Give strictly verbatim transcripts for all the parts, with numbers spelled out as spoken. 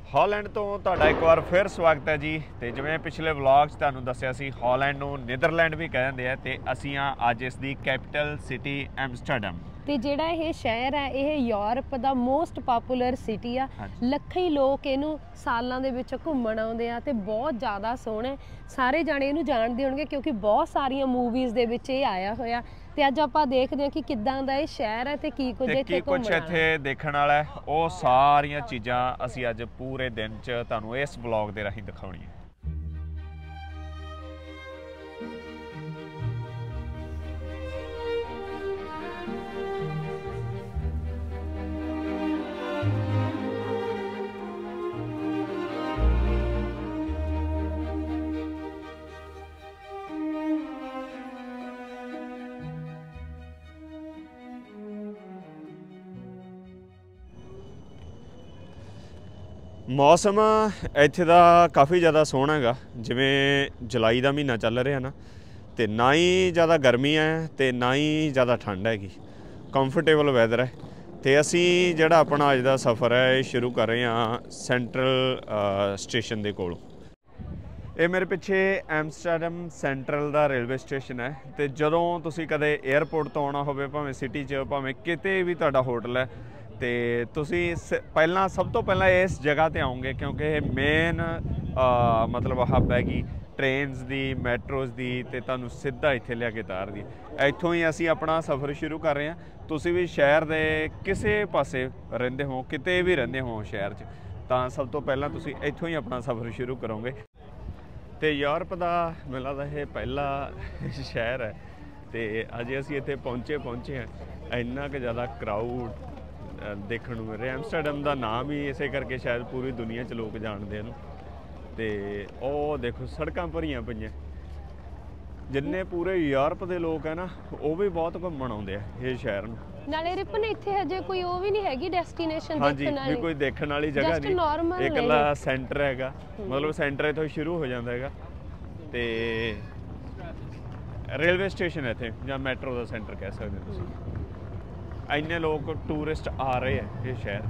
Holland तो तुहाडा एक बार फिर स्वागत है जी। तो जिवें पिछले व्लॉग च तुहानूं दस्सिया सी हॉलैंड नूं नीदरलैंड भी कह दिंदे आ ते असीं आ अज इस दी कैपिटल सिटी एम्स्टरडम। ਤੇ ਜਿਹੜਾ ਇਹ ਸ਼ਹਿਰ ਹੈ ਇਹ ਯੂਰਪ ਦਾ ਮੋਸਟ ਪਪੂਲਰ ਸਿਟੀ ਆ। ਲੱਖਾਂ ਹੀ ਲੋਕ ਇਹਨੂੰ ਸਾਲਾਂ ਦੇ ਵਿੱਚ ਘੁੰਮਣ ਆਉਂਦੇ ਆ ਤੇ ਬਹੁਤ ਜ਼ਿਆਦਾ ਸੋਹਣਾ, ਸਾਰੇ ਜਾਣੇ ਇਹਨੂੰ ਜਾਣਦੇ ਹੋਣਗੇ ਕਿਉਂਕਿ ਬਹੁਤ ਸਾਰੀਆਂ ਮੂਵੀਜ਼ ਦੇ ਵਿੱਚ ਇਹ ਆਇਆ ਹੋਇਆ। ਤੇ ਅੱਜ ਆਪਾਂ ਦੇਖਦੇ ਹਾਂ ਕਿ ਕਿੱਦਾਂ ਦਾ ਇਹ ਸ਼ਹਿਰ ਹੈ ਤੇ ਕੀ ਕੁਝ ਇੱਥੇ ਘੁੰਮਣ ਕੁਝ ਇੱਥੇ ਦੇਖਣ ਵਾਲਾ ਹੈ। ਉਹ ਸਾਰੀਆਂ ਚੀਜ਼ਾਂ ਅਸੀਂ ਅੱਜ ਪੂਰੇ ਦਿਨ 'ਚ ਤੁਹਾਨੂੰ ਇਸ ਵਲੌਗ ਦੇ ਰਾਹੀਂ ਦਿਖਾਉਣੀਆਂ। मौसम इत्थे दा काफ़ी ज़्यादा सोहना है, जिवें जुलाई का महीना चल रहा ना, तो ना ही ज़्यादा गर्मी है तो ना ही ज़्यादा ठंड हैगी, कंफर्टेबल वैदर है। तो असी जिहड़ा अपना अज का सफ़र है शुरू कर रहे हैं सेंट्रल स्टेशन के कोलों। ये मेरे पिछे एम्स्टरडम सेंट्रल का रेलवे स्टेशन है। तो जदों तुसी कदे एयरपोर्ट तो आना होवे, भावें सिटी च भावें किते भी तुहाडा होटल है, तो तुसी पहला सब तो पहला इस जगह ते आओगे क्योंकि मेन मतलब हब हैगी ट्रेनस दी, मैट्रोज़ दी, ते तुहानूं सीधा इत्थे लिया के तार दी। इत्थों ही असी अपना सफ़र शुरू कर रहे हैं। तुसी भी शहर दे किसी पासे रहिंदे हो, किते भी रहिंदे हो शहर च, तां सब तो पहला तुसी इत्थों ही अपना सफ़र शुरू करोगे। तो यूरोप का मैनूं लगदा ये पहला शहर है। तो अजे असी इत्थे पहुँचे पहुँचे हैं, इन्ना कि ज़्यादा क्राउड देखने को मिल रहा। एम्स्टरडम का नाम ही इसे करके शायद पूरी दुनिया च लोग जानते हैं। तो वह देखो सड़कां भरियां पईयां, जिन्ने पूरे यूरोप के लोग है ना वो भी बहुत घूमण आउंदे आ ये शहर नूं। नाले रिपन इत्थे हजे कोई वो भी नहीं हैगी डेस्टिनेशन देखण वाली, भी कोई देखण वाली जगह नहीं, इकल्ला सेंटर हैगा, मतलब सेंटर इत्थों शुरू हो जांदा हैगा। ते रेलवे स्टेशन है इत्थे जां मैट्रो का सेंटर कह सकते हो तुसीं। इन्ने लोग टूरिस्ट आ रहे हैं ये शहर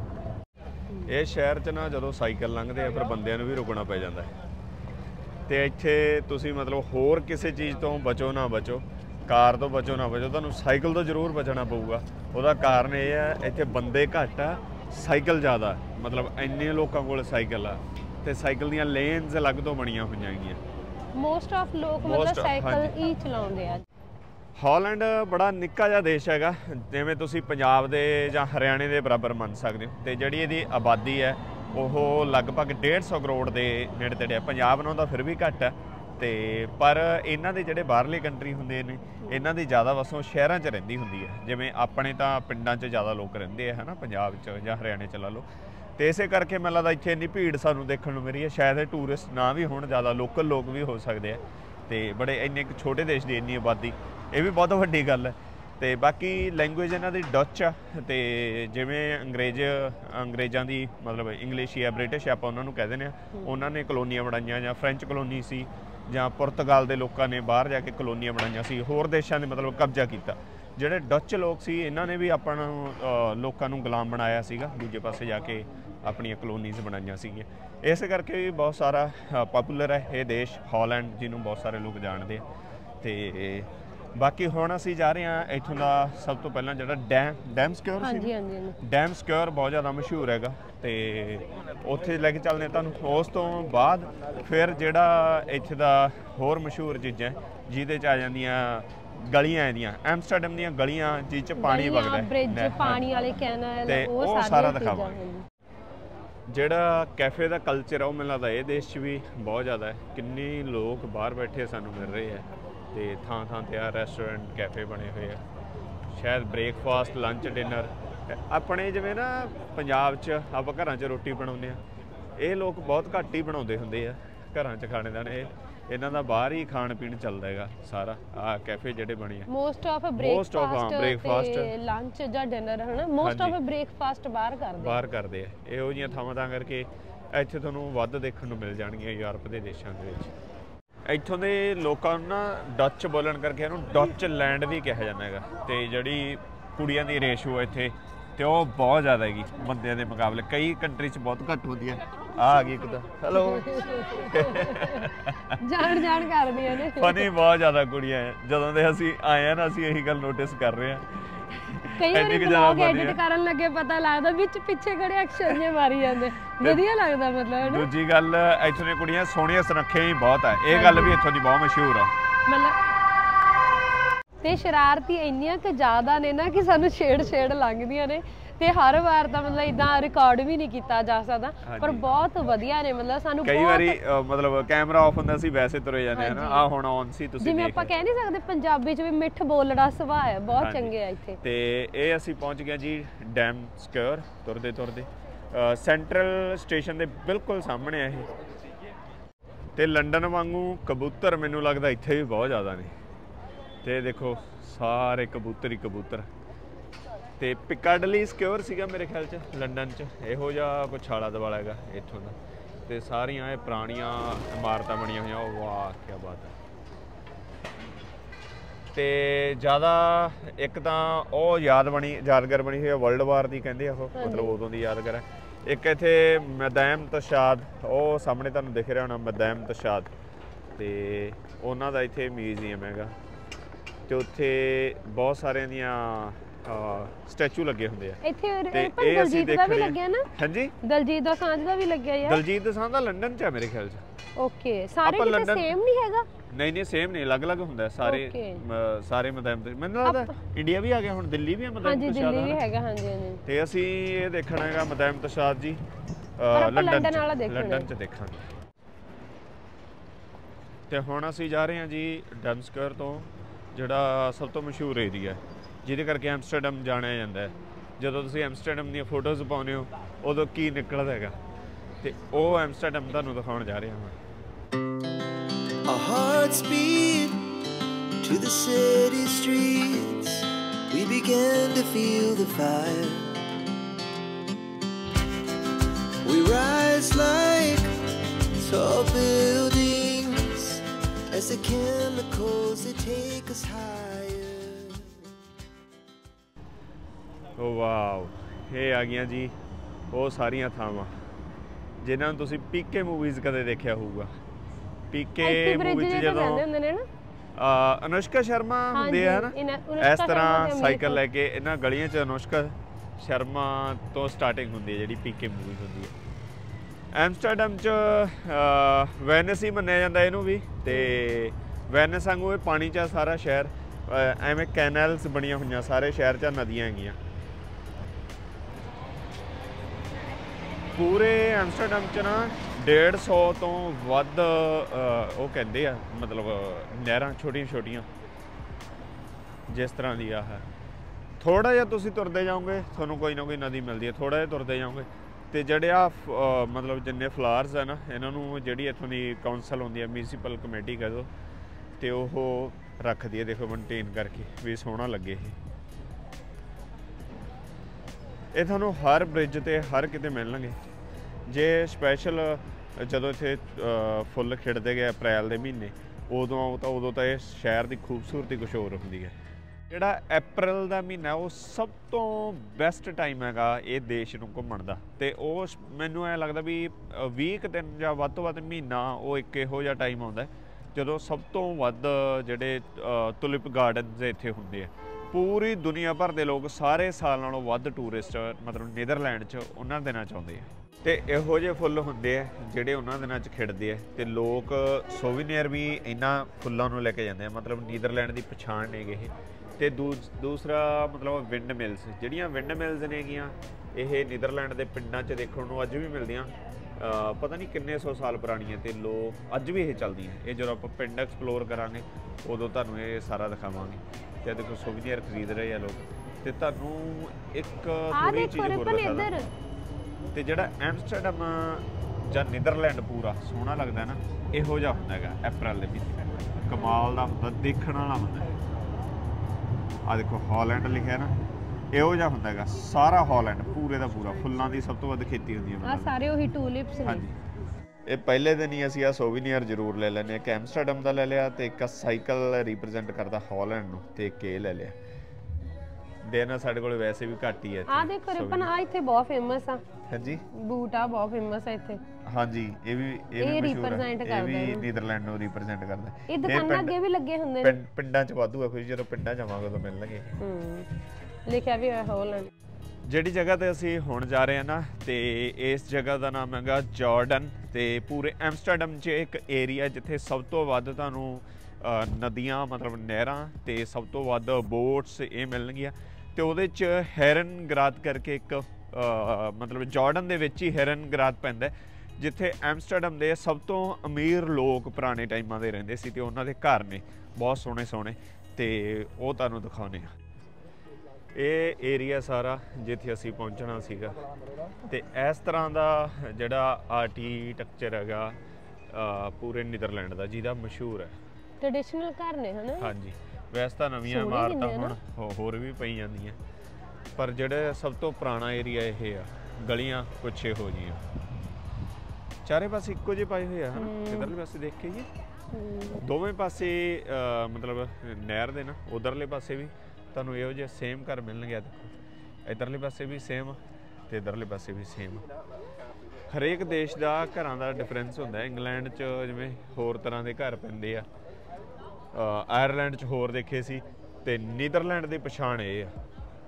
च। ये शहर च ना जदों साइकिल लंघदे आ फिर बंदिਆਂ ਨੂੰ भी रुकना पै जाता है। तो इत्थे तुसी मतलब होर किसी चीज़ तो बचो ना बचो, कार तो बचो ना बचो, तुहानूं साइकिल तो जरूर बचना पऊगा। उसदा कारण ये है इत्थे बंदे घट आ, साइकिल ज़्यादा, मतलब इन्ने लोगों कोल साइकिल आ ते साइकिल दीयां लेन्स अलग तो बणीਆਂ होईयां हैगीਆਂ। मोस्ट ऑफ लोग मतलब साइकिल ही चलाउंदे आ। हॉलैंड बड़ा निक्का जिहा देश हैगा, जिवें तुसीं पंजाब दे जां हरियाणे दे बराबर मन सकदे हो। ते जिहड़ी इहदी आबादी है वो लगभग डेढ़ सौ करोड़ के नेड़े तेड़े है। पंजाब नालों तां फिर भी घट है, तो पर इन्हां दे जिहड़े बाहरली कंट्री हुंदे ने इन्हां दी ज़्यादा वसों शहरां च रहिंदी हुंदी है। जिवें अपने तां पिंडां च ज़्यादा लोग रहिंदे है ना, पंजाब च जां हरियाणे च ला लो। तो इस करके मैं लगदा इत्थे इन्नी भीड़ सानूं देखण नूं मिली है। शायद टूरिस्ट ना भी होण, ज़्यादा लोकल लोग भी हो सकते हैं। तो बड़े इन्ने छोटे देश की इन्नी आबादी, ये भी बहुत वड्डी गल है। तो बाकी लैंगुएज इन्हां दी डच आ, तो जिवें अंग्रेज अंग्रेज़ां दी मतलब इंग्लिश या ब्रिटिश आपां उन्हां नूं कह दिंदे आ, उन्हां ने कलोनियां बनाईयां जां फ्रेंच कलोनी सी जां पुर्तगाल दे लोकां ने बाहर जाके कलोनियां बनाईयां सी, होर देशां ने मतलब कब्जा कीता। जिहड़े डच लोग सी इन्हां ने भी आपां नूं लोकां नूं गुलाम बनाया सीगा, दूजे पासे जाके अपनियां कलोनीज़ बनाईयां सीगीआं। इस करके भी बहुत सारा पॉपूलर है ये देश हॉलैंड, जिन्होंने बहुत सारे लोग जानते हैं। तो बाकी हुण असीं जा रहे हैं इत्थों का सब तो पहला जिहड़ा डैम डैम स्क्योर सी, डैम स्क्योर बहुत ज़्यादा मशहूर हैगा। तो उत्थे लैके चलने तुहानूं। उस तो बाद फिर जिहड़ा इत्थे दा होर मशहूर चीज़ां जिहदे च आ जांदियां गलियां इहदियां एम्स्टरडम दीयां गलियां जिह च पानी वगदा है, ब्रिज पानी वाले कैनल, ते ओह सारा दिखावांगे। जिहड़ा कैफे का कल्चर है वो मैनूं लगदा इह देश च भी बहुत ज़्यादा है। किन्ने लोग बाहर बैठे सानूं मिल रहे हैं, तो थां थां ते आ रेस्टोरेंट कैफे बने हुए हैं। शायद ब्रेकफास्ट लंच डिनर अपने जिवें ना पंजाब च आपां घरां च रोटी बनाउने आ, ये लोग बहुत घट ही बनाउंदे हुंदे आ घरां च खाने दा। इन्हां दा बाहर ही खाण पीण चलदा हैगा सारा। आ कैफे जिहड़े बने आ मोस्ट ऑफ ब्रेकफास्ट लंच जां डिनर है ना, मोस्ट ऑफ ब्रेकफास्ट बाहर करदे बाहर करदे आ। इहो जिहियां थावां तां करके ਇੱਥੇ ਤੁਹਾਨੂੰ ਵੱਧ ਦੇਖਣ ਨੂੰ ਮਿਲ ਜਾਣਗੀਆਂ ਯੂਰਪ ਦੇ ਦੇਸ਼ਾਂ ਦੇ ਵਿੱਚ। ਇੱਥੋਂ ਦੇ ਲੋਕਾਂ ਨੂੰ ਨਾ ਡੱਚ ਬੋਲਣ ਕਰਕੇ ਇਹਨੂੰ ਡੱਚ ਲੈਂਡ ਵੀ ਕਿਹਾ ਜਾਂਦਾ ਹੈਗਾ। ਤੇ ਜਿਹੜੀ ਕੁੜੀਆਂ ਦੀ ਰੇਸ਼ੋ ਇੱਥੇ ਤੇ ਉਹ ਬਹੁਤ ਜ਼ਿਆਦਾ ਹੈਗੀ ਬੰਦਿਆਂ ਦੇ ਮੁਕਾਬਲੇ, ਕਈ ਕੰਟਰੀ 'ਚ ਬਹੁਤ ਘੱਟ ਹੁੰਦੀ ਹੈ। ਆ ਆ ਗਈ ਇੱਕ ਤਾਂ ਹੈਲੋ ਜਾਣ ਜਾਣ ਕਰਦੀਆਂ ਨੇ ਫਨੀ ਬਹੁਤ ਜ਼ਿਆਦਾ ਕੁੜੀਆਂ ਹੈ। ਜਦੋਂ ਦੇ ਅਸੀਂ ਆਏ ਆ ਨਾ ਅਸੀਂ ਇਹੀ ਗੱਲ ਨੋਟਿਸ ਕਰ ਰਹੇ ਹਾਂ। ਕਈ ਵਾਰੀ ਵਲੌਗ ਐਡਿਟ ਕਰਨ ਲੱਗੇ ਪਤਾ ਲੱਗਦਾ ਵਿੱਚ ਪਿੱਛੇ ਖੜੇ ਐਕਸ਼ਨ ਜੇ ਮਾਰੀ ਜਾਂਦੇ, ਵਧੀਆ ਲੱਗਦਾ ਮਤਲਬ। ਦੂਜੀ ਗੱਲ ਇੱਥੋਂ ਦੀਆਂ ਕੁੜੀਆਂ ਸੋਹਣੀਆਂ ਸੁਨੱਖੀਆਂ ਹੀ ਬਹੁਤ ਆ, ਇਹ ਗੱਲ ਵੀ ਇੱਥੋਂ ਦੀ ਬਹੁਤ ਮਸ਼ਹੂਰ ਆ ਮਤਲਬ। ਤੇ ਸ਼ਰਾਰਤੀ ਇੰਨੀਆਂ ਕੁ ਜ਼ਿਆਦਾ ਨੇ ਨਾ ਕਿ ਸਾਨੂੰ ਛੇੜ ਛੇੜ ਲੰਘਦੀਆਂ ਨੇ, ਤੇ ਹਰ ਵਾਰ ਤਾਂ ਮਤਲਬ ਇਦਾਂ ਰਿਕਾਰਡ ਵੀ ਨਹੀਂ ਕੀਤਾ ਜਾ ਸਕਦਾ, ਪਰ ਬਹੁਤ ਵਧੀਆ ਨੇ ਮਤਲਬ। ਸਾਨੂੰ ਕਈ ਵਾਰੀ ਮਤਲਬ ਕੈਮਰਾ ਆਫ ਹੁੰਦਾ ਸੀ ਵੈਸੇ ਤੁਰੇ ਜਾਂਦੇ ਹਨ, ਆ ਹੁਣ ਔਨ ਸੀ ਤੁਸੀਂ ਜਿਵੇਂ ਆਪਾਂ ਕਹਿ ਨਹੀਂ ਸਕਦੇ ਪੰਜਾਬੀ ਚ ਵੀ ਮਿੱਠ ਬੋਲੜਾ ਸੁਭਾਅ ਹੈ, ਬਹੁਤ ਚੰਗੇ ਆ ਇੱਥੇ। ਤੇ ਇਹ ਅਸੀਂ ਪਹੁੰਚ ਗਏ ਜੀ ਡੈਮ ਸਕੁਅਰ, ਤੁਰਦੇ ਤੁਰਦੇ ਸੈਂਟਰਲ ਸਟੇਸ਼ਨ ਦੇ ਬਿਲਕੁਲ ਸਾਹਮਣੇ ਆ ਇਹ। ਤੇ ਲੰਡਨ ਵਾਂਗੂ ਕਬੂਤਰ ਮੈਨੂੰ ਲੱਗਦਾ ਇੱਥੇ ਵੀ ਬਹੁਤ ਜ਼ਿਆਦਾ ਨੇ, ਤੇ ਦੇਖੋ ਸਾਰੇ ਕਬੂਤਰ ਹੀ ਕਬੂਤਰ। ਤੇ ਪਿਕਾਡਲੀ ਸਕੁਅਰ ਸੀਗਾ ਮੇਰੇ ਖਿਆਲ 'ਚ ਲੰਡਨ 'ਚ, ਇਹੋ ਜਿਹਾ ਕੁਛ ਆਲਾ ਦੁਆਲਾ ਹੈਗਾ ਇੱਥੋਂ ਦਾ। ਤੇ ਸਾਰੀਆਂ ਇਹ ਪੁਰਾਣੀਆਂ ਇਮਾਰਤਾਂ ਬਣੀਆਂ ਹੋਈਆਂ, ਉਹ ਵਾਹ ਕੀ ਬਾਤ ਹੈ। ਤੇ ਜ਼ਿਆਦਾ ਇੱਕ ਤਾਂ ਉਹ ਯਾਦ ਬਣੀ ਯਾਦਗਾਰ ਬਣੀ ਹੋਈ ਹੈ ਵਰਲਡ ਵਾਰ ਦੀ, ਕਹਿੰਦੇ ਆ ਉਹ, ਮਤਲਬ ਉਦੋਂ ਦੀ ਯਾਦਗਾਰ ਹੈ। ਇੱਕ ਇੱਥੇ ਮੈਦਾਮ ਤਸ਼ਾਦ, ਉਹ ਸਾਹਮਣੇ ਤੁਹਾਨੂੰ ਦਿਖ ਰਿਹਾ ਹੋਣਾ ਮੈਦਾਮ ਤਸ਼ਾਦ, ਤੇ ਉਹਨਾਂ ਦਾ ਇੱਥੇ ਮਿਊਜ਼ੀਅਮ ਹੈਗਾ। ਤੇ ਉੱਥੇ ਬਹੁਤ ਸਾਰਿਆਂ ਦੀਆਂ ਸਟੈਚੂ ਲੱਗੇ ਹੁੰਦੇ ਆ ਇੱਥੇ। ਪਰ ਦਲਜੀਤ ਦਾ ਵੀ ਲੱਗਿਆ ਨਾ? ਹਾਂਜੀ, ਦਲਜੀਤ ਦੋਸਾਂਝ ਦਾ ਵੀ ਲੱਗਿਆ ਯਾਰ। ਦਲਜੀਤ ਦੋਸਾਂਝ ਦਾ ਲੰਡਨ 'ਚ ਹੈ ਮੇਰੇ ਖਿਆਲ 'ਚ। ਓਕੇ, ਸਾਰੇ ਕਿਤੇ ਸੇਮ ਨਹੀਂ ਹੈਗਾ? ਨਹੀਂ ਨਹੀਂ ਸੇਮ ਨਹੀਂ, ਅਲੱਗ-ਅਲੱਗ ਹੁੰਦਾ ਸਾਰੇ ਸਾਰੇ ਮੈਦਾਮ ਤੇ। ਮੈਨੂੰ ਲੱਗਦਾ ਇੰਡੀਆ ਵੀ ਆ ਗਿਆ ਹੁਣ, ਦਿੱਲੀ ਵੀ ਹੈ ਮੈਦਾਮ ਤਸ਼ਾਦ। ਹਾਂਜੀ, ਦਿੱਲੀ ਵੀ ਹੈਗਾ। ਹਾਂਜੀ ਹਾਂਜੀ। ਤੇ ਅਸੀਂ ਇਹ ਦੇਖਣਾ ਹੈਗਾ ਮੈਦਾਮ ਤਸ਼ਾਦ ਜੀ ਲੰਡਨ ਵਾਲਾ ਦੇਖਣਾ, ਲੰਡਨ 'ਚ ਦੇਖਾਂਗੇ। ਤੇ ਹੁਣ ਅਸੀਂ ਜਾ ਰਹੇ ਹਾਂ ਜੀ ਡੈਮ ਸਕੁਅਰ ਤੋਂ, ਜਿਹੜਾ ਸਭ ਤੋਂ ਮਸ਼ਹੂਰ ਏਰੀਆ ਜਿਹਦੇ ਕਰਕੇ ਐਮਸਟਰਡਮ ਜਾਣਿਆ ਜਾਂਦਾ ਹੈ। ਜਦੋਂ ਤੁਸੀਂ ਐਮਸਟਰਡਮ ਦੀਆਂ ਫੋਟੋਜ਼ ਪਾਉਂਦੇ ਹੋ ਉਦੋਂ ਕੀ ਨਿਕਲਦਾ ਹੈਗਾ, ਤੇ ਉਹ ਐਮਸਟਰਡਮ ਤੁਹਾਨੂੰ ਦਿਖਾਉਣ ਜਾ ਰਿਹਾ ਹਾਂ। Our hearts beat to the city streets. We began to feel the fire. We rise like tall buildings as the chemicals they take us higher. Oh wow, ਇਹ ਆ ਗਈਆਂ ਜੀ ਉਹ ਸਾਰੀਆਂ ਥਾਵਾਂ ਜਿਨ੍ਹਾਂ ਨੂੰ ਤੁਸੀਂ ਪੀਕੇ ਮੂਵੀਜ਼ ਕਦੇ ਦੇਖਿਆ ਹੋਊਗਾ। ਪੀਕੇ ਮੂਵੀ 'ਚ ਜਦੋਂ ਅਨੁਸ਼ਕਾ ਸ਼ਰਮਾ ਹੁੰਦੇ ਆ ਨਾ, ਇਸ ਤਰ੍ਹਾਂ ਸਾਈਕਲ ਲੈ ਕੇ ਇਹਨਾਂ ਗਲੀਆਂ 'ਚ ਅਨੁਸ਼ਕਾ ਸ਼ਰਮਾ ਤੋਂ ਸਟਾਰਟਿੰਗ ਹੁੰਦੀ ਹੈ ਜਿਹੜੀ ਪੀਕੇ ਮੂਵੀ ਹੁੰਦੀ ਹੈ। ਐਮਸਟਰਡਮ 'ਚ ਵੈਨਿਸ ਹੀ ਮੰਨਿਆ ਜਾਂਦਾ ਇਹਨੂੰ ਵੀ, ਤੇ ਵੈਨਿਸ ਵਾਂਗੂ ਇਹ ਪਾਣੀ 'ਚ ਸਾਰਾ ਸ਼ਹਿਰ, ਐਵੇਂ ਕੈਨਲਸ ਬਣੀਆਂ ਹੋਈਆਂ ਸਾਰੇ ਸ਼ਹਿਰ 'ਚ, ਨਦੀਆਂ ਹੈਗੀਆਂ ਪੂਰੇ ਐਮਸਟਰਡਮ 'ਚ ਨਾ। ਡੇਢ ਸੌ ਤੋਂ ਵੱਧ ਉਹ ਕਹਿੰਦੇ ਆ ਮਤਲਬ ਨਹਿਰਾਂ ਛੋਟੀਆਂ ਛੋਟੀਆਂ ਜਿਸ ਤਰ੍ਹਾਂ ਦੀ ਆਹ। ਥੋੜ੍ਹਾ ਜਿਹਾ ਤੁਸੀਂ ਤੁਰਦੇ ਜਾਓਗੇ ਤੁਹਾਨੂੰ ਕੋਈ ਨਾ ਕੋਈ ਨਦੀ ਮਿਲਦੀ ਹੈ, ਥੋੜ੍ਹਾ ਜਿਹਾ ਤੁਰਦੇ ਜਾਓਗੇ। ਤੇ ਜਿਹੜੇ ਆ ਮਤਲਬ ਜਿੰਨੇ ਫਲਾਵਰਸ ਹੈ ਨਾ, ਇਹਨਾਂ ਨੂੰ ਜਿਹੜੀ ਇੱਥੋਂ ਦੀ ਕਾਉਂਸਲ ਹੁੰਦੀ ਹੈ, ਮਿਊਨਸੀਪਲ ਕਮੇਟੀ ਕਹਿ ਦਿਓ, ਤੇ ਉਹ ਰੱਖਦੀ ਹੈ ਦੇਖੋ ਮੇਨਟੇਨ ਕਰਕੇ ਵੀ ਸੋਹਣਾ ਲੱਗੇ ਇਹ। ਇਹ ਤੁਹਾਨੂੰ ਹਰ ਬ੍ਰਿਜ ਤੇ ਹਰ ਕਿਤੇ ਮਿਲਣਗੇ। ਜੇ ਸਪੈਸ਼ਲ ਜਦੋਂ ਇੱਥੇ ਫੁੱਲ ਖਿੜਦੇ ਗਏ ਅਪ੍ਰੈਲ ਦੇ ਮਹੀਨੇ, ਉਦੋਂ ਤਾਂ ਉਦੋਂ ਤਾਂ ਇਹ ਸ਼ਹਿਰ ਦੀ ਖੂਬਸੂਰਤੀ ਕੁਛ ਹੋਰ ਹੁੰਦੀ ਹੈ। ਜਿਹੜਾ ਅਪ੍ਰੈਲ ਦਾ ਮਹੀਨਾ ਉਹ ਸਭ ਤੋਂ ਬੈਸਟ ਟਾਈਮ ਹੈਗਾ ਇਹ ਦੇਸ਼ ਨੂੰ ਘੁੰਮਣ ਦਾ। ਤੇ ਉਹ ਮੈਨੂੰ ਐਂ ਲੱਗਦਾ ਵੀ ਵੀਹ ਕੁ ਦਿਨ ਜਾਂ ਵੱਧ ਤੋਂ ਵੱਧ ਮਹੀਨਾ ਉਹ ਇੱਕ ਇਹੋ ਜਿਹਾ ਟਾਈਮ ਆਉਂਦਾ ਜਦੋਂ ਸਭ ਤੋਂ ਵੱਧ ਜਿਹੜੇ ਟੁਲਿਪ ਗਾਰਡਨਸ ਇੱਥੇ ਹੁੰਦੇ ਆ। ਪੂਰੀ ਦੁਨੀਆ ਭਰ ਦੇ ਲੋਕ ਸਾਰੇ ਸਾਲ ਨਾਲੋਂ ਵੱਧ ਟੂਰਿਸਟ ਮਤਲਬ ਨੀਦਰਲੈਂਡ 'ਚ ਉਹਨਾਂ ਦਿਨਾਂ 'ਚ ਆਉਂਦੇ ਆ। ਤੇ ਇਹੋ ਜਿਹੇ ਫੁੱਲ ਹੁੰਦੇ ਆ ਜਿਹੜੇ ਉਹਨਾਂ ਦਿਨਾਂ 'ਚ ਖਿੜਦੇ ਆ, ਤੇ ਲੋਕ ਸੋਵੀਨੀਅਰ ਵੀ ਇਹਨਾਂ ਫੁੱਲਾਂ ਨੂੰ ਲੈ ਕੇ ਜਾਂਦੇ ਆ। ਮਤਲਬ ਨੀਦਰਲੈਂਡ ਦੀ ਪਛਾਣ ਨੇਗੇ ਇਹ। ਤੇ ਦੂਸ ਦੂਸਰਾ ਮਤਲਬ ਵਿੰਡ ਮਿਲਸ, ਜਿਹੜੀਆਂ ਵਿੰਡ ਮਿਲਸ ਨੇਗੀਆਂ ਇਹ ਨੀਦਰਲੈਂਡ ਦੇ ਪਿੰਡਾਂ 'ਚ ਦੇਖਣ ਨੂੰ ਅੱਜ ਵੀ ਮਿਲਦੀਆਂ। ਪਤਾ ਨਹੀਂ ਕਿੰਨੇ ਸੌ ਸਾਲ ਪੁਰਾਣੀਆਂ, ਤੇ ਲੋਕ ਅੱਜ ਵੀ ਇਹ ਚੱਲਦੀਆਂ। ਇਹ ਜਦੋਂ ਆਪਾਂ ਪਿੰਡ ਐਕਸਪਲੋਰ ਕਰਾਂਗੇ ਉਦੋਂ ਤੁਹਾਨੂੰ ਇਹ ਸਾਰਾ ਦਿਖਾਵਾਂਗੇ। ਤੇ ਦੇਖੋ ਸੋਵੀਨੀਅਰ ਖਰੀਦ ਰਹੇ ਆ ਲੋਕ। ਤੇ ਤੁਹਾਨੂੰ ਇੱਕ ਥੋੜੀ ਚੀਜ਼ ਹੋਰ ਦਿਖਾਦਾ, ਤੇ ਜਿਹੜਾ ਐਮਸਟਰਡਮ ਜਾਂ ਨੀਦਰਲੈਂਡ ਪੂਰਾ ਸੋਹਣਾ ਲੱਗਦਾ ਨਾ, ਇਹੋ ਜਿਹਾ ਹੁੰਦਾ ਹੈਗਾ ਅਪ੍ਰੈਲ ਦੇ ਮਹੀਨੇ। ਕਮਾਲ ਦਾ ਹੁੰਦਾ, ਦੇਖਣ ਵਾਲਾ ਹੁੰਦਾ। ਆ ਦੇਖੋ ਹਾਲੈਂਡ ਲਿਖਿਆ ਨਾ, ਇਹੋ ਜਿਹਾ ਹੁੰਦਾ ਹੈਗਾ ਸਾਰਾ ਹਾਲੈਂਡ ਪੂਰੇ ਦਾ ਪੂਰਾ। ਫੁੱਲਾਂ ਦੀ ਸਭ ਤੋਂ ਵੱਧ ਖੇਤੀ ਹੁੰਦੀ ਹੈ। ਆ ਸਾਰੇ ਉਹੀ ਟੂਲਿਪਸ ਨੇ। ਹਾਂਜੀ, ਇਹ ਪਹਿਲੇ ਦਿਨ ਹੀ ਅਸੀਂ ਆ ਸੋਵੀਨੀਅਰ ਜ਼ਰੂਰ ਲੈ ਲੈਂਦੇ ਹਾਂ। ਇੱਕ ਐਮਸਟਰਡਮ ਦਾ ਲੈ ਲਿਆ, ਤੇ ਇੱਕ ਸਾਈਕਲ ਰਿਪਰੈਜ਼ੈਂਟ ਕਰਦਾ ਹਾਲੈਂਡ ਨੂੰ, ਤੇ ਇੱਕ ਇਹ ਲੈ ਲਿਆ। ਦਿਨ ਸਾਡੇ ਕੋਲ ਵੈਸੇ ਵੀ ਘੱਟ ਹੀ ਹੈ ਆ ਦੇਖੋ ਰਿਪਨ ਆ ਇੱਥੇ ਬਹੁਤ ਫੇਮਸ ਆ ਹਾਂਜੀ ਬੂਟ ਆ ਬਹੁਤ ਫੇਮਸ ਆ ਇੱਥੇ ਹਾਂਜੀ ਇਹ ਵੀ ਇਹ ਇਹ ਵੀ ਮਸ਼ਹੂਰ represent ਹੈ ਇਹ ਕਰਦਾ ਵੀ ਇਹਨੂੰ। ਨੀਦਰਲੈਂਡ ਨੂੰ ਰਿਪਰੈਜ਼ੈਂਟ ਕਰਦਾ ਹੈ। ਇਹ ਦੁਕਾਨਾਂ ਅੱਗੇ ਵੀ ਲੱਗੇ ਹੁੰਦੇ ਨੇ ਪਿੰਡ- ਪਿੰਡਾਂ 'ਚ ਵਾਧੂ ਹੈ, ਖੁਸ਼ੀ ਜਦੋਂ ਪਿੰਡਾਂ ਜਾਵਾਂਗੇ ਉਦੋਂ ਮਿਲਣਗੇ। ਹੂੰ ਲਿਖਿਆ ਵੀ ਹੋਇਆ ਹੋਲੈਂਡ। ਜਿਹੜੀ ਜਗ੍ਹਾ ਤੇ ਅਸੀਂ ਹੁਣ ਜਾ ਰਹੇ ਹਾਂ ਨਾ ਤੇ ਇਸ ਜਗ੍ਹਾ ਦਾ ਨਾਮ ਹੈਗਾ ਜਾਰਡਨ ਤੇ ਪੂਰੇ ਐਮਸਟਰਡਮ 'ਚ ਇੱਕ ਏਰੀਆ ਜਿੱਥੇ ਸਭ ਤੋਂ ਵੱਧ ਤੁਹਾਨੂੰ ਅ, ਨਦੀਆਂ ਮਤਲਬ ਨਹਿਰਾਂ ਤੇ ਸਭ ਤੋਂ ਵੱਧ ਬੋਟਸ ਇਹ ਮਿਲਣਗੀਆਂ ਤੇ ਉਹਦੇ 'ਚ ਹੈਰਨਗਰਾਦ ਕਰਕੇ ਇੱਕ ਅ, ਮਤਲਬ ਜਾਰਡਨ ਦੇ ਵਿੱਚ ਹੀ ਹੈਰਨਗਰਾਦ ਪੈਂਦਾ ਜਿੱਥੇ ਐਮਸਟਰਡਮ ਦੇ ਸਭ ਤੋਂ ਅਮੀਰ ਲੋਕ ਪੁਰਾਣੇ ਟਾਈਮਾਂ ਦੇ ਰਹਿੰਦੇ ਸੀ ਤੇ ਉਹਨਾਂ ਦੇ ਘਰ ਨੇ ਬਹੁਤ ਸੋਹਣੇ ਸੋਹਣੇ ਤੇ ਉਹ ਤੁਹਾਨੂੰ ਦਿਖਾਉਂਦੇ ਆ। ਇਹ ਏਰੀਆ ਸਾਰਾ ਜਿੱਥੇ ਅਸੀਂ ਪਹੁੰਚਣਾ ਸੀਗਾ ਤੇ ਇਸ ਤਰ੍ਹਾਂ ਦਾ ਜਿਹੜਾ ਆਰਕੀਟੈਕਚਰ ਹੈਗਾ ਅ, ਪੂਰੇ ਨੀਦਰਲੈਂਡ ਦਾ ਜਿਹਦਾ ਮਸ਼ਹੂਰ ਹੈ। ਟ੍ਰੈਡੀਸ਼ਨਲ ਘਰ ਨੇ ਹਨਾ ਹਾਂਜੀ ਵੈਸੇ ਤਾਂ ਨਵੀਆਂ ਸੋਹਣੇ ਇਮਾਰਤਾਂ ਕਿੰਨੇ ਆ ਹੁਣ ਹੋ- ਹੋਰ ਵੀ ਪਈ ਜਾਂਦੀਆਂ ਪਰ ਜਿਹੜੇ ਸਭ ਤੋਂ ਪੁਰਾਣਾ ਏਰੀਆ ਇਹ ਆ ਗਲੀਆਂ ਕੁਛ ਇਹੋ ਜਿਹੀਆਂ ਚਾਰੇ ਪਾਸੇ ਇੱਕੋ ਜਿਹੇ ਪਾਏ ਹੋਏ ਆ ਹਨਾ ਇਧਰਲੇ ਪਾਸੇ ਦੇਖ ਕੇ ਜੀ ਹੂੰ। ਦੋਵੇਂ ਪਾਸੇ ਅ, ਮਤਲਬ ਨਹਿਰ ਦੇ ਨਾ ਉਧਰਲੇ ਪਾਸੇ ਵੀ ਤੁਹਾਨੂੰ ਇਹੋ ਜਿਹੇ ਸੇਮ ਘਰ ਮਿਲਣਗੇ। ਦੇਖੋ ਇਧਰਲੇ ਪਾਸੇ ਵੀ ਸੇਮ ਤੇ ਇਧਰਲੇ ਪਾਸੇ ਵੀ ਸੇਮ। ਹਰੇਕ ਦੇਸ਼ ਦਾ ਘਰਾਂ ਦਾ ਡਿਫਰੈਂਸ ਹੁੰਦਾ ਹੈ। ਇੰਗਲੈਂਡ 'ਚ ਜਿਵੇਂ ਹੋਰ ਤਰ੍ਹਾਂ ਦੇ ਘਰ ਪੈਂਦੇ ਆ, ਅ, ਆਇਰਲੈਂਡ 'ਚ ਹੋਰ ਦੇਖੇ ਸੀ ਤੇ ਨੀਦਰਲੈਂਡ ਦੀ ਪਛਾਣ ਇਹ ਆ।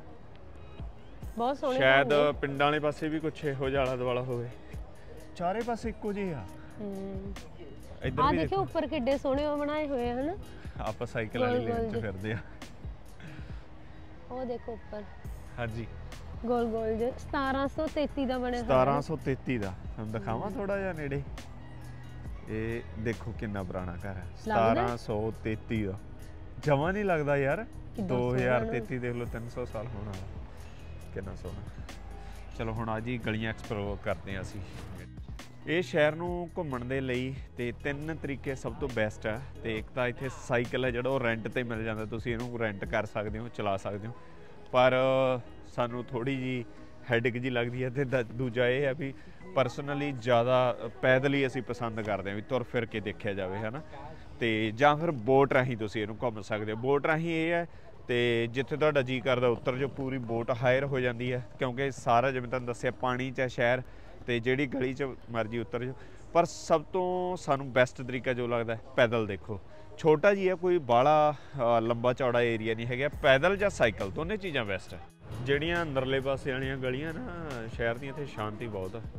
ਬਹੁਤ ਸੋਹਣੇ ਸ਼ਾਇਦ ਘਰ ਨੇ। ਪਿੰਡਾਂ ਵਾਲੇ ਪਾਸੇ ਵੀ ਕੁਛ ਇਹੋ ਜਿਹਾ ਆਲਾ ਦੁਆਲਾ ਹੋਵੇ। ਚਾਰੇ ਪਾਸੇ ਇੱਕੋ ਜਿਹੇ ਆ। ਹੂੰ ਇੱਧਰ ਆ ਵੀ ਦੇਖੋ ਦੇਖੋ ਉੱਪਰ ਕਿੱਡੇ ਸੋਹਣੇ ਉਹ ਬਣਾਏ ਹੋਏ ਆ ਹਨਾ ਆਪਾਂ ਸਾਈਕਲ ਵਾਲੀ ਗੋਲ ਲੇਨ 'ਚ ਗੋਲ ਫਿਰਦੇ ਆ। ਉਹ ਦੇਖੋ ਉੱਪਰ ਹਾਂਜੀ ਗੋਲ ਗੋਲ ਜੇ ਸਤਾਰਾਂ ਸੌ ਤੇਤੀ ਦਾ ਬਣਿਆ ਹੋਇਆ ਸਤਾਰਾਂ ਸੌ ਤੇਤੀ ਦਾ ਤੁਹਾਨੂੰ ਦਿਖਾਵਾਂ ਥੋੜਾ ਜਿਹਾ ਨੇੜੇ। ਇਹ ਦੇਖੋ ਕਿੰਨਾ ਪੁਰਾਣਾ ਘਰ ਹੈ ਸਤਾਰਾਂ ਸੌ ਤੇਤੀ ਦਾ। ਜਮਾਂ ਨਹੀਂ ਲੱਗਦਾ ਯਾਰ। ਕਿੱਦਾਂ ਦੋ ਹਜ਼ਾਰ ਸੋਹਣਾ। ਤੇਤੀ ਦੇਖ ਲਓ ਤਿੰਨ ਸੌ ਸਾਲ ਹੋਣ ਵਾਲਾ ਕਿੰਨਾ ਸੋਹਣਾ। ਚਲੋ ਹੁਣ ਅੱਜ ਹੀ ਗਲੀਆਂ ਐਕਸਪਲੋਰ ਕਰਦੇ ਹਾਂ ਅਸੀਂ। ਇਹ ਸ਼ਹਿਰ ਨੂੰ ਘੁੰਮਣ ਦੇ ਲਈ ਤੇ ਤਿੰਨ ਤਰੀਕੇ ਸਭ ਤੋਂ ਬੈਸਟ ਹੈ ਤੇ ਇੱਕ ਤਾਂ ਇੱਥੇ ਸਾਈਕਲ ਹੈ ਜਿਹੜਾ ਉਹ ਰੈਂਟ ਤੇ ਮਿਲ ਜਾਂਦਾ, ਤੁਸੀਂ ਇਹਨੂੰ ਰੈਂਟ ਕਰ ਸਕਦੇ ਹੋ ਚਲਾ ਸਕਦੇ ਹੋ ਪਰ ਸਾਨੂੰ ਥੋੜੀ ਜੀ ਹੈਡਿਕ ਜੀ ਲੱਗਦੀ ਹੈ ਤੇ ਦ- ਦੂਜਾ ਇਹ ਹੈ ਵੀ ਪਰਸਨਲੀ ਜ਼ਿਆਦਾ ਪੈਦਲ ਹੀ ਅਸੀਂ ਪਸੰਦ ਕਰਦੇ ਹਾਂ ਵੀ ਤੁਰ ਫਿਰ ਕੇ ਦੇਖਿਆ ਜਾਵੇ ਹੈ ਨਾ ਤੇ ਜਾਂ ਫਿਰ ਬੋਟ ਰਾਹੀਂ ਤੁਸੀਂ ਇਹਨੂੰ ਘੁੰਮ ਸਕਦੇ ਹੋ। ਬੋਟ ਰਾਹੀਂ ਇਹ ਹੈ ਤੇ ਜਿੱਥੇ ਤੁਹਾਡਾ ਜੀ ਕਰਦਾ ਉੱਤਰ ਜੋ ਪੂਰੀ ਬੋਟ ਹਾਇਰ ਹੋ ਜਾਂਦੀ ਹੈ ਕਿਉਂਕਿ ਸਾਰਾ ਜਿਵੇਂ ਤੁਹਾਨੂੰ ਦੱਸਿਆ ਪਾਣੀ 'ਚ ਹੈ ਸ਼ਹਿਰ ਤੇ ਜਿਹੜੀ ਗਲੀ 'ਚ ਮਰਜੀ ਉਤਰ ਜਾਓ ਪਰ ਸਭ ਤੋਂ ਸਾਨੂੰ ਬੈਸਟ ਤਰੀਕਾ ਜੋ ਲੱਗਦਾ ਪੈਦਲ। ਦੇਖੋ ਛੋਟਾ ਜੀ ਹੈ ਕੋਈ ਬਾਹਲਾ ਲੰਬਾ ਚੌੜਾ ਏਰੀਆ ਨਹੀਂ ਹੈਗਾ, ਪੈਦਲ ਜਾਂ ਸਾਈਕਲ ਦੋਨੇ ਚੀਜ਼ਾਂ ਬੈਸਟ ਹੈ। ਜਿਹੜੀਆਂ ਅੰਦਰਲੇ ਪਾਸੇ ਵਾਲੀਆਂ ਗਲੀਆਂ ਨਾ ਸ਼ਹਿਰ ਦੀਆਂ ਇੱਥੇ ਸ਼ਾਂਤੀ ਬਹੁਤ ਹੈ।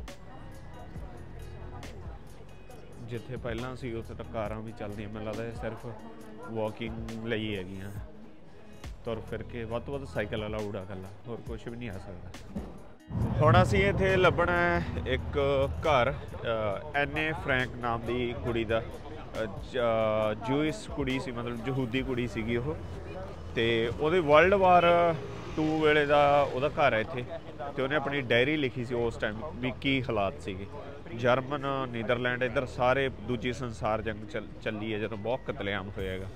ਜਿੱਥੇ ਪਹਿਲਾਂ ਸੀ ਉੱਥੇ ਤਾਂ ਕਾਰਾਂ ਵੀ ਚੱਲਦੀਆਂ ਮੈਨੂੰ ਲੱਗਦਾ ਇਹ ਸਿਰਫ ਵਾਕਿੰਗ ਲਈ ਹੈਗੀਆਂ ਤੁਰ ਫਿਰ ਕੇ ਵੱਧ ਤੋਂ ਵੱਧ ਸਾਈਕਲ ਅਲਾਊਡ ਆ ਇਕੱਲਾ ਹੋਰ ਕੁਝ ਵੀ ਨਹੀਂ ਆ ਸਕਦਾ। ਹੁਣ ਅਸੀਂ ਇੱਥੇ ਲੱਭਣਾ ਹੈ ਇੱਕ ਘਰ ਐਨੇ ਫਰੈਂਕ ਨਾਮ ਦੀ ਕੁੜੀ ਦਾ ਜੂਇਸ ਕੁੜੀ ਸੀ ਮਤਲਬ ਯਹੂਦੀ ਕੁੜੀ ਸੀਗੀ ਉਹ ਤੇ ਉਹਦੇ ਵਰਲਡ ਵਾਰ ਟੂ ਵੇਲੇ ਦਾ ਉਹਦਾ ਘਰ ਹੈ ਇੱਥੇ ਤੇ ਉਹਨੇ ਆਪਣੀ ਡਾਇਰੀ ਲਿਖੀ ਸੀ ਉਸ ਟਾਈਮ ਵੀ ਕੀ ਹਾਲਾਤ ਸੀਗੇ। ਜਰਮਨ ਨੀਦਰਲੈਂਡ ਇੱਧਰ ਸਾਰੇ ਦੂਜੀ ਸੰਸਾਰ ਜੰਗ ਚੱਲ ਚੱਲੀ ਹੈ ਜਦੋਂ ਬਹੁਤ ਕਤਲੇਆਮ ਹੋਇਆ ਹੈਗਾ।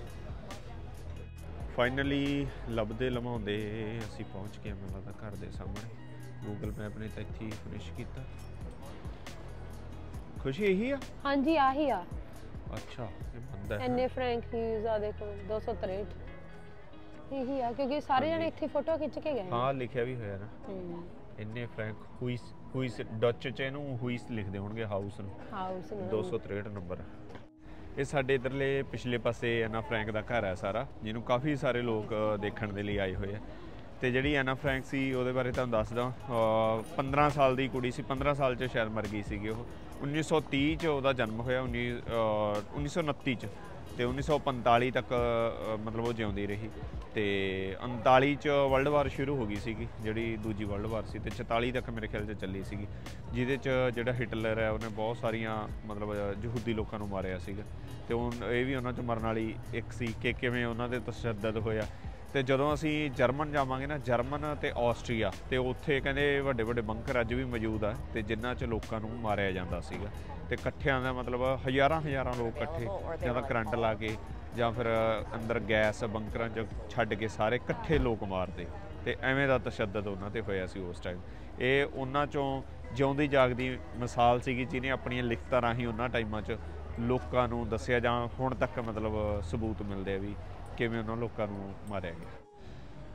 ਫਾਈਨਲੀ ਲੱਭਦੇ ਲਮਾਉਂਦੇ ਅਸੀਂ ਪਹੁੰਚ ਗਏ ਮੈਨੂੰ ਲੱਗਦਾ ਘਰ ਦੇ ਸਾਹਮਣੇ। ਗੂਗਲ ਮੈਪ ਨੇ ਤਾਂ ਇੱਥੇ ਹੀ ਫਿਨਿਸ਼ ਕੀਤਾ। ਖੁਸ਼ੀ ਇਹੀ ਆ? ਹਾਂਜੀ ਆਹੀ ਆ। ਅੱਛਾ ਇਹ ਬੰਦਾ ਹੈ। ਐਨੇ ਫਰੈਂਕ ਹਿਊਜ਼ ਆ ਦੇਖੋ ਦੋ ਸੌ ਤਰੇਹਠ ਇਹੀ ਆ ਕਿਉਂਕਿ ਸਾਰੇ ਜਣੇ ਇੱਥੇ ਫੋਟੋ ਖਿੱਚ ਕੇ ਗਏ। ਹਾਂ ਲਿਖਿਆ ਵੀ ਹੋਇਆ ਨਾ ਹੂੰ ਇੰਨੇ ਫਰੈਂਕ ਹੁਈਸ ਹੁਈਸ ਡੱਚ ਚ ਇਹਨੂੰ ਹੁਈਸ ਲਿਖਦੇ ਹੋਣਗੇ ਹਾਊਸ ਨੂੰ। ਹਾਊਸ ਨੂੰ ਦੋ ਸੌ ਤਰੇਹਠ ਨੰਬਰ। ਇਹ ਸਾਡੇ ਇਧਰਲੇ ਪਿਛਲੇ ਪਾਸੇ ਐਨਾ ਫਰੈਂਕ ਦਾ ਘਰ ਹੈ ਸਾਰਾ ਜਿਹਨੂੰ ਕਾਫੀ ਸਾਰੇ ਲੋਕ ਦੇਖਣ ਦੇ ਲਈ ਆਏ ਹੋਏ ਆ ਤੇ ਜਿਹੜੀ ਐਨਾ ਫਰੈਂਕ ਸੀ ਉਹਦੇ ਬਾਰੇ ਤੁਹਾਨੂੰ ਦੱਸਦਾ। ਪੰਦਰਾਂ ਸਾਲ ਦੀ ਕੁੜੀ ਸੀ, ਪੰਦਰਾਂ ਸਾਲ 'ਚ ਸ਼ਾਇਦ ਮਰ ਗਈ ਸੀਗੀ ਉਹ। ਉੱਨੀ ਸੌ ਤੀਹ 'ਚ ਉਹਦਾ ਜਨਮ ਹੋਇਆ, ਉੱਨੀ ਉੱਨੀ ਸੌ ਉਨੱਤੀ 'ਚ ਤੇ ਉੱਨੀ ਸੌ ਪੰਤਾਲੀ ਤੱਕ ਮਤਲਬ ਉਹ ਜਿਉਂਦੀ ਰਹੀ ਤੇ ਉਨਤਾਲੀ 'ਚ ਵਰਲਡ ਵਾਰ ਸ਼ੁਰੂ ਹੋ ਗਈ ਸੀਗੀ ਜਿਹੜੀ ਦੂਜੀ ਵਰਲਡ ਵਾਰ ਸੀ ਤੇ ਚੁਤਾਲੀ ਤੱਕ ਮੇਰੇ ਖਿਆਲ 'ਚ ਚੱਲੀ ਸੀਗੀ ਜਿਹਦੇ 'ਚ ਜਿਹੜਾ ਹਿਟਲਰ ਹੈ ਉਹਨੇ ਬਹੁਤ ਸਾਰੀਆਂ ਮਤਲਬ ਯਹੂਦੀ ਲੋਕਾਂ ਨੂੰ ਮਾਰਿਆ ਸੀਗਾ ਤੇ ਉਹ ਇਹ ਵੀ ਉਹਨਾਂ 'ਚ ਮਰਨ ਵਾਲੀ ਇੱਕ ਸੀ ਕਿ ਕਿਵੇਂ ਉਹਨਾਂ ਦੇ ਤਸ਼ੱਦਦ ਹੋਇਆ। ਤੇ ਜਦੋਂ ਅਸੀਂ ਜਰਮਨ ਜਾਵਾਂਗੇ ਨਾ ਜਰਮਨ ਤੇ ਆਸਟਰੀਆ ਤੇ ਉੱਥੇ ਕਹਿੰਦੇ ਵੱਡੇ ਵੱਡੇ ਬੰਕਰ ਅੱਜ ਵੀ ਮੌਜੂਦ ਆ ਤੇ ਜਿਨ੍ਹਾਂ 'ਚ ਲੋਕਾਂ ਨੂੰ ਮਾਰਿਆ ਜਾਂਦਾ ਸੀਗਾ ਤੇ ਇਕੱਠਿਆਂ ਦਾ ਮਤਲਬ ਹਜ਼ਾਰਾਂ ਹਜ਼ਾਰਾਂ ਲੋਕ ਇਕੱਠੇ ਜਾਂ ਤਾਂ ਕਰੰਟ ਲਾ ਕੇ ਜਾਂ ਫਿਰ ਅੰਦਰ ਗੈਸ ਬੰਕਰਾਂ 'ਚ ਛੱਡ ਕੇ ਸਾਰੇ ਇਕੱਠੇ ਲੋਕ ਮਾਰਦੇ ਤੇ ਐਵੇਂ ਦਾ ਤਸ਼ੱਦਦ ਉਹਨਾਂ ਤੇ ਹੋਇਆ ਸੀ ਉਸ ਟਾਈਮ। ਇਹ ਉਹਨਾਂ 'ਚੋਂ ਜਿਉਂਦੀ ਜਾਗਦੀ ਮਿਸਾਲ ਸੀਗੀ ਜਿਹਨੇ ਆਪਣੀਆਂ ਲਿਖਤਾਂ ਰਾਹੀਂ ਉਹਨਾਂ ਟਾਈਮਾਂ 'ਚ ਲੋਕਾਂ ਨੂੰ ਦੱਸਿਆ ਜਾਂ ਹੁਣ ਤੱਕ ਮਤਲਬ ਸਬੂਤ ਮਿਲਦੇ ਆ ਵੀ ਕਿਵੇਂ ਉਹਨਾਂ ਲੋਕਾਂ ਨੂੰ ਮਾਰਿਆ ਗਿਆ।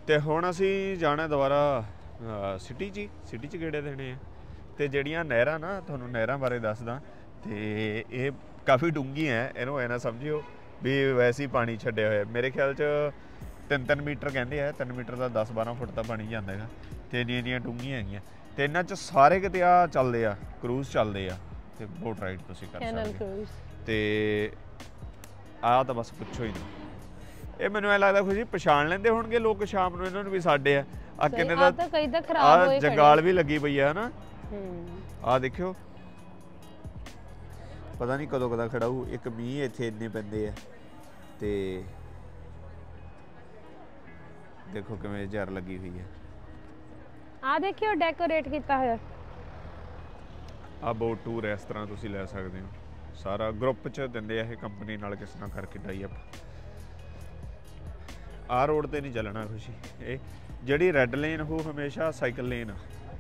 ਤੇ ਹੁਣ ਅਸੀਂ ਜਾਣਾ ਦੁਬਾਰਾ ਸਿਟੀ 'ਚ ਸਿਟੀ 'ਚ ਗੇੜੇ ਦੇਣੇ ਆ। ਤੇ ਜਿਹੜੀਆਂ ਨਹਿਰਾਂ ਨਾ, ਤੁਹਾਨੂੰ ਨਹਿਰਾਂ ਬਾਰੇ ਦੱਸਦਾ, ਤੇ ਇਹ ਕਾਫੀ ਡੂੰਘੀਆਂ ਹੈ, ਇਹਨੂੰ ਐ ਨਾ ਸਮਝਿਓ ਵੀ ਵੈਸੇ ਹੀ ਪਾਣੀ ਛੱਡਿਆ ਹੋਇਆ। ਮੇਰੇ ਖਿਆਲ 'ਚ ਤਿੰਨ ਤਿੰਨ ਮੀਟਰ ਕਹਿੰਦੇ ਆ, ਤਿੰਨ ਮੀਟਰ ਦਾ ਦਸ ਬਾਰਾਂ ਫੁੱਟ ਤਾਂ ਪਾਣੀ ਜਾਂਦਾ ਹੈਗਾ, ਤੇ ਇੰਨੀਆਂ ਇੰਨੀਆਂ ਡੂੰਘੀਆਂ ਹੈਗੀਆਂ। ਤੇ ਇਹਨਾਂ 'ਚ ਸਾਰੇ ਕਿਤੇ ਆ ਚੱਲਦੇ ਆ, ਕਰੂਜ਼ ਚੱਲਦੇ ਆ, ਤੇ ਬੋਟ ਰਾਈਡ ਤੁਸੀਂ ਕਰ ਸਕਦੇ ਹੋ। ਤੇ ਆਹ ਤਾਂ ਬਸ ਪੁੱਛੋ ਹੀ ਨਹੀਂ। ਇਹ ਮੈਨੂੰ ਐ ਲੱਗਦਾ ਖੁਸ਼ੀ ਪਛਾਣ ਲੈਂਦੇ ਹੋਣਗੇ ਲੋਕ ਸ਼ਾਮ ਨੂੰ ਇਹਨਾਂ ਨੂੰ ਵੀ ਸਾਡੇ ਆ। ਆ ਕਿੰਨੇ ਦਾ ਆ ਜੰਗਾਲ ਵੀ ਲੱਗੀ ਪਈ ਆ ਨਾ, ਆ ਦੇਖਿਓ, ਪਤਾ ਨਹੀਂ ਕਦੋਂ ਕਦਾ ਖੜਾ ਹੋਊ। ਇੱਕ ਮੀਂਹ ਇੱਥੇ ਇੰਨੇ ਪੈਂਦੇ ਆ, ਤੇ ਦੇਖੋ ਕਿਵੇਂ ਜ਼ਰ ਲੱਗੀ ਹੋਈ ਹੈ। ਆ ਦੇਖਿਓ ਡੈਕੋਰੇਟ ਕੀਤਾ ਹੋਇਆ। ਆ ਬੋਟ ਟੂਰ ਇਸ ਤਰ੍ਹਾਂ ਤੁਸੀਂ ਲੈ ਸਕਦੇ ਹੋ, ਸਾਰਾ ਗਰੁੱਪ 'ਚ ਦਿੰਦੇ ਆ ਇਹ ਕੰਪਨੀ ਨਾਲ ਕਿਸੇ ਨਾਲ ਕਰਕੇ ਟਾਈ ਅਪ। ਆ ਰੋਡ ਤੇ ਨਹੀਂ ਚੱਲਣਾ ਖੁਸ਼ੀ, ਇਹ ਜਿਹੜੀ ਰੈੱਡ ਲੇਨ ਉਹ ਹਮੇਸ਼ਾ ਸਾਈਕਲ ਲੇਨ ਆ।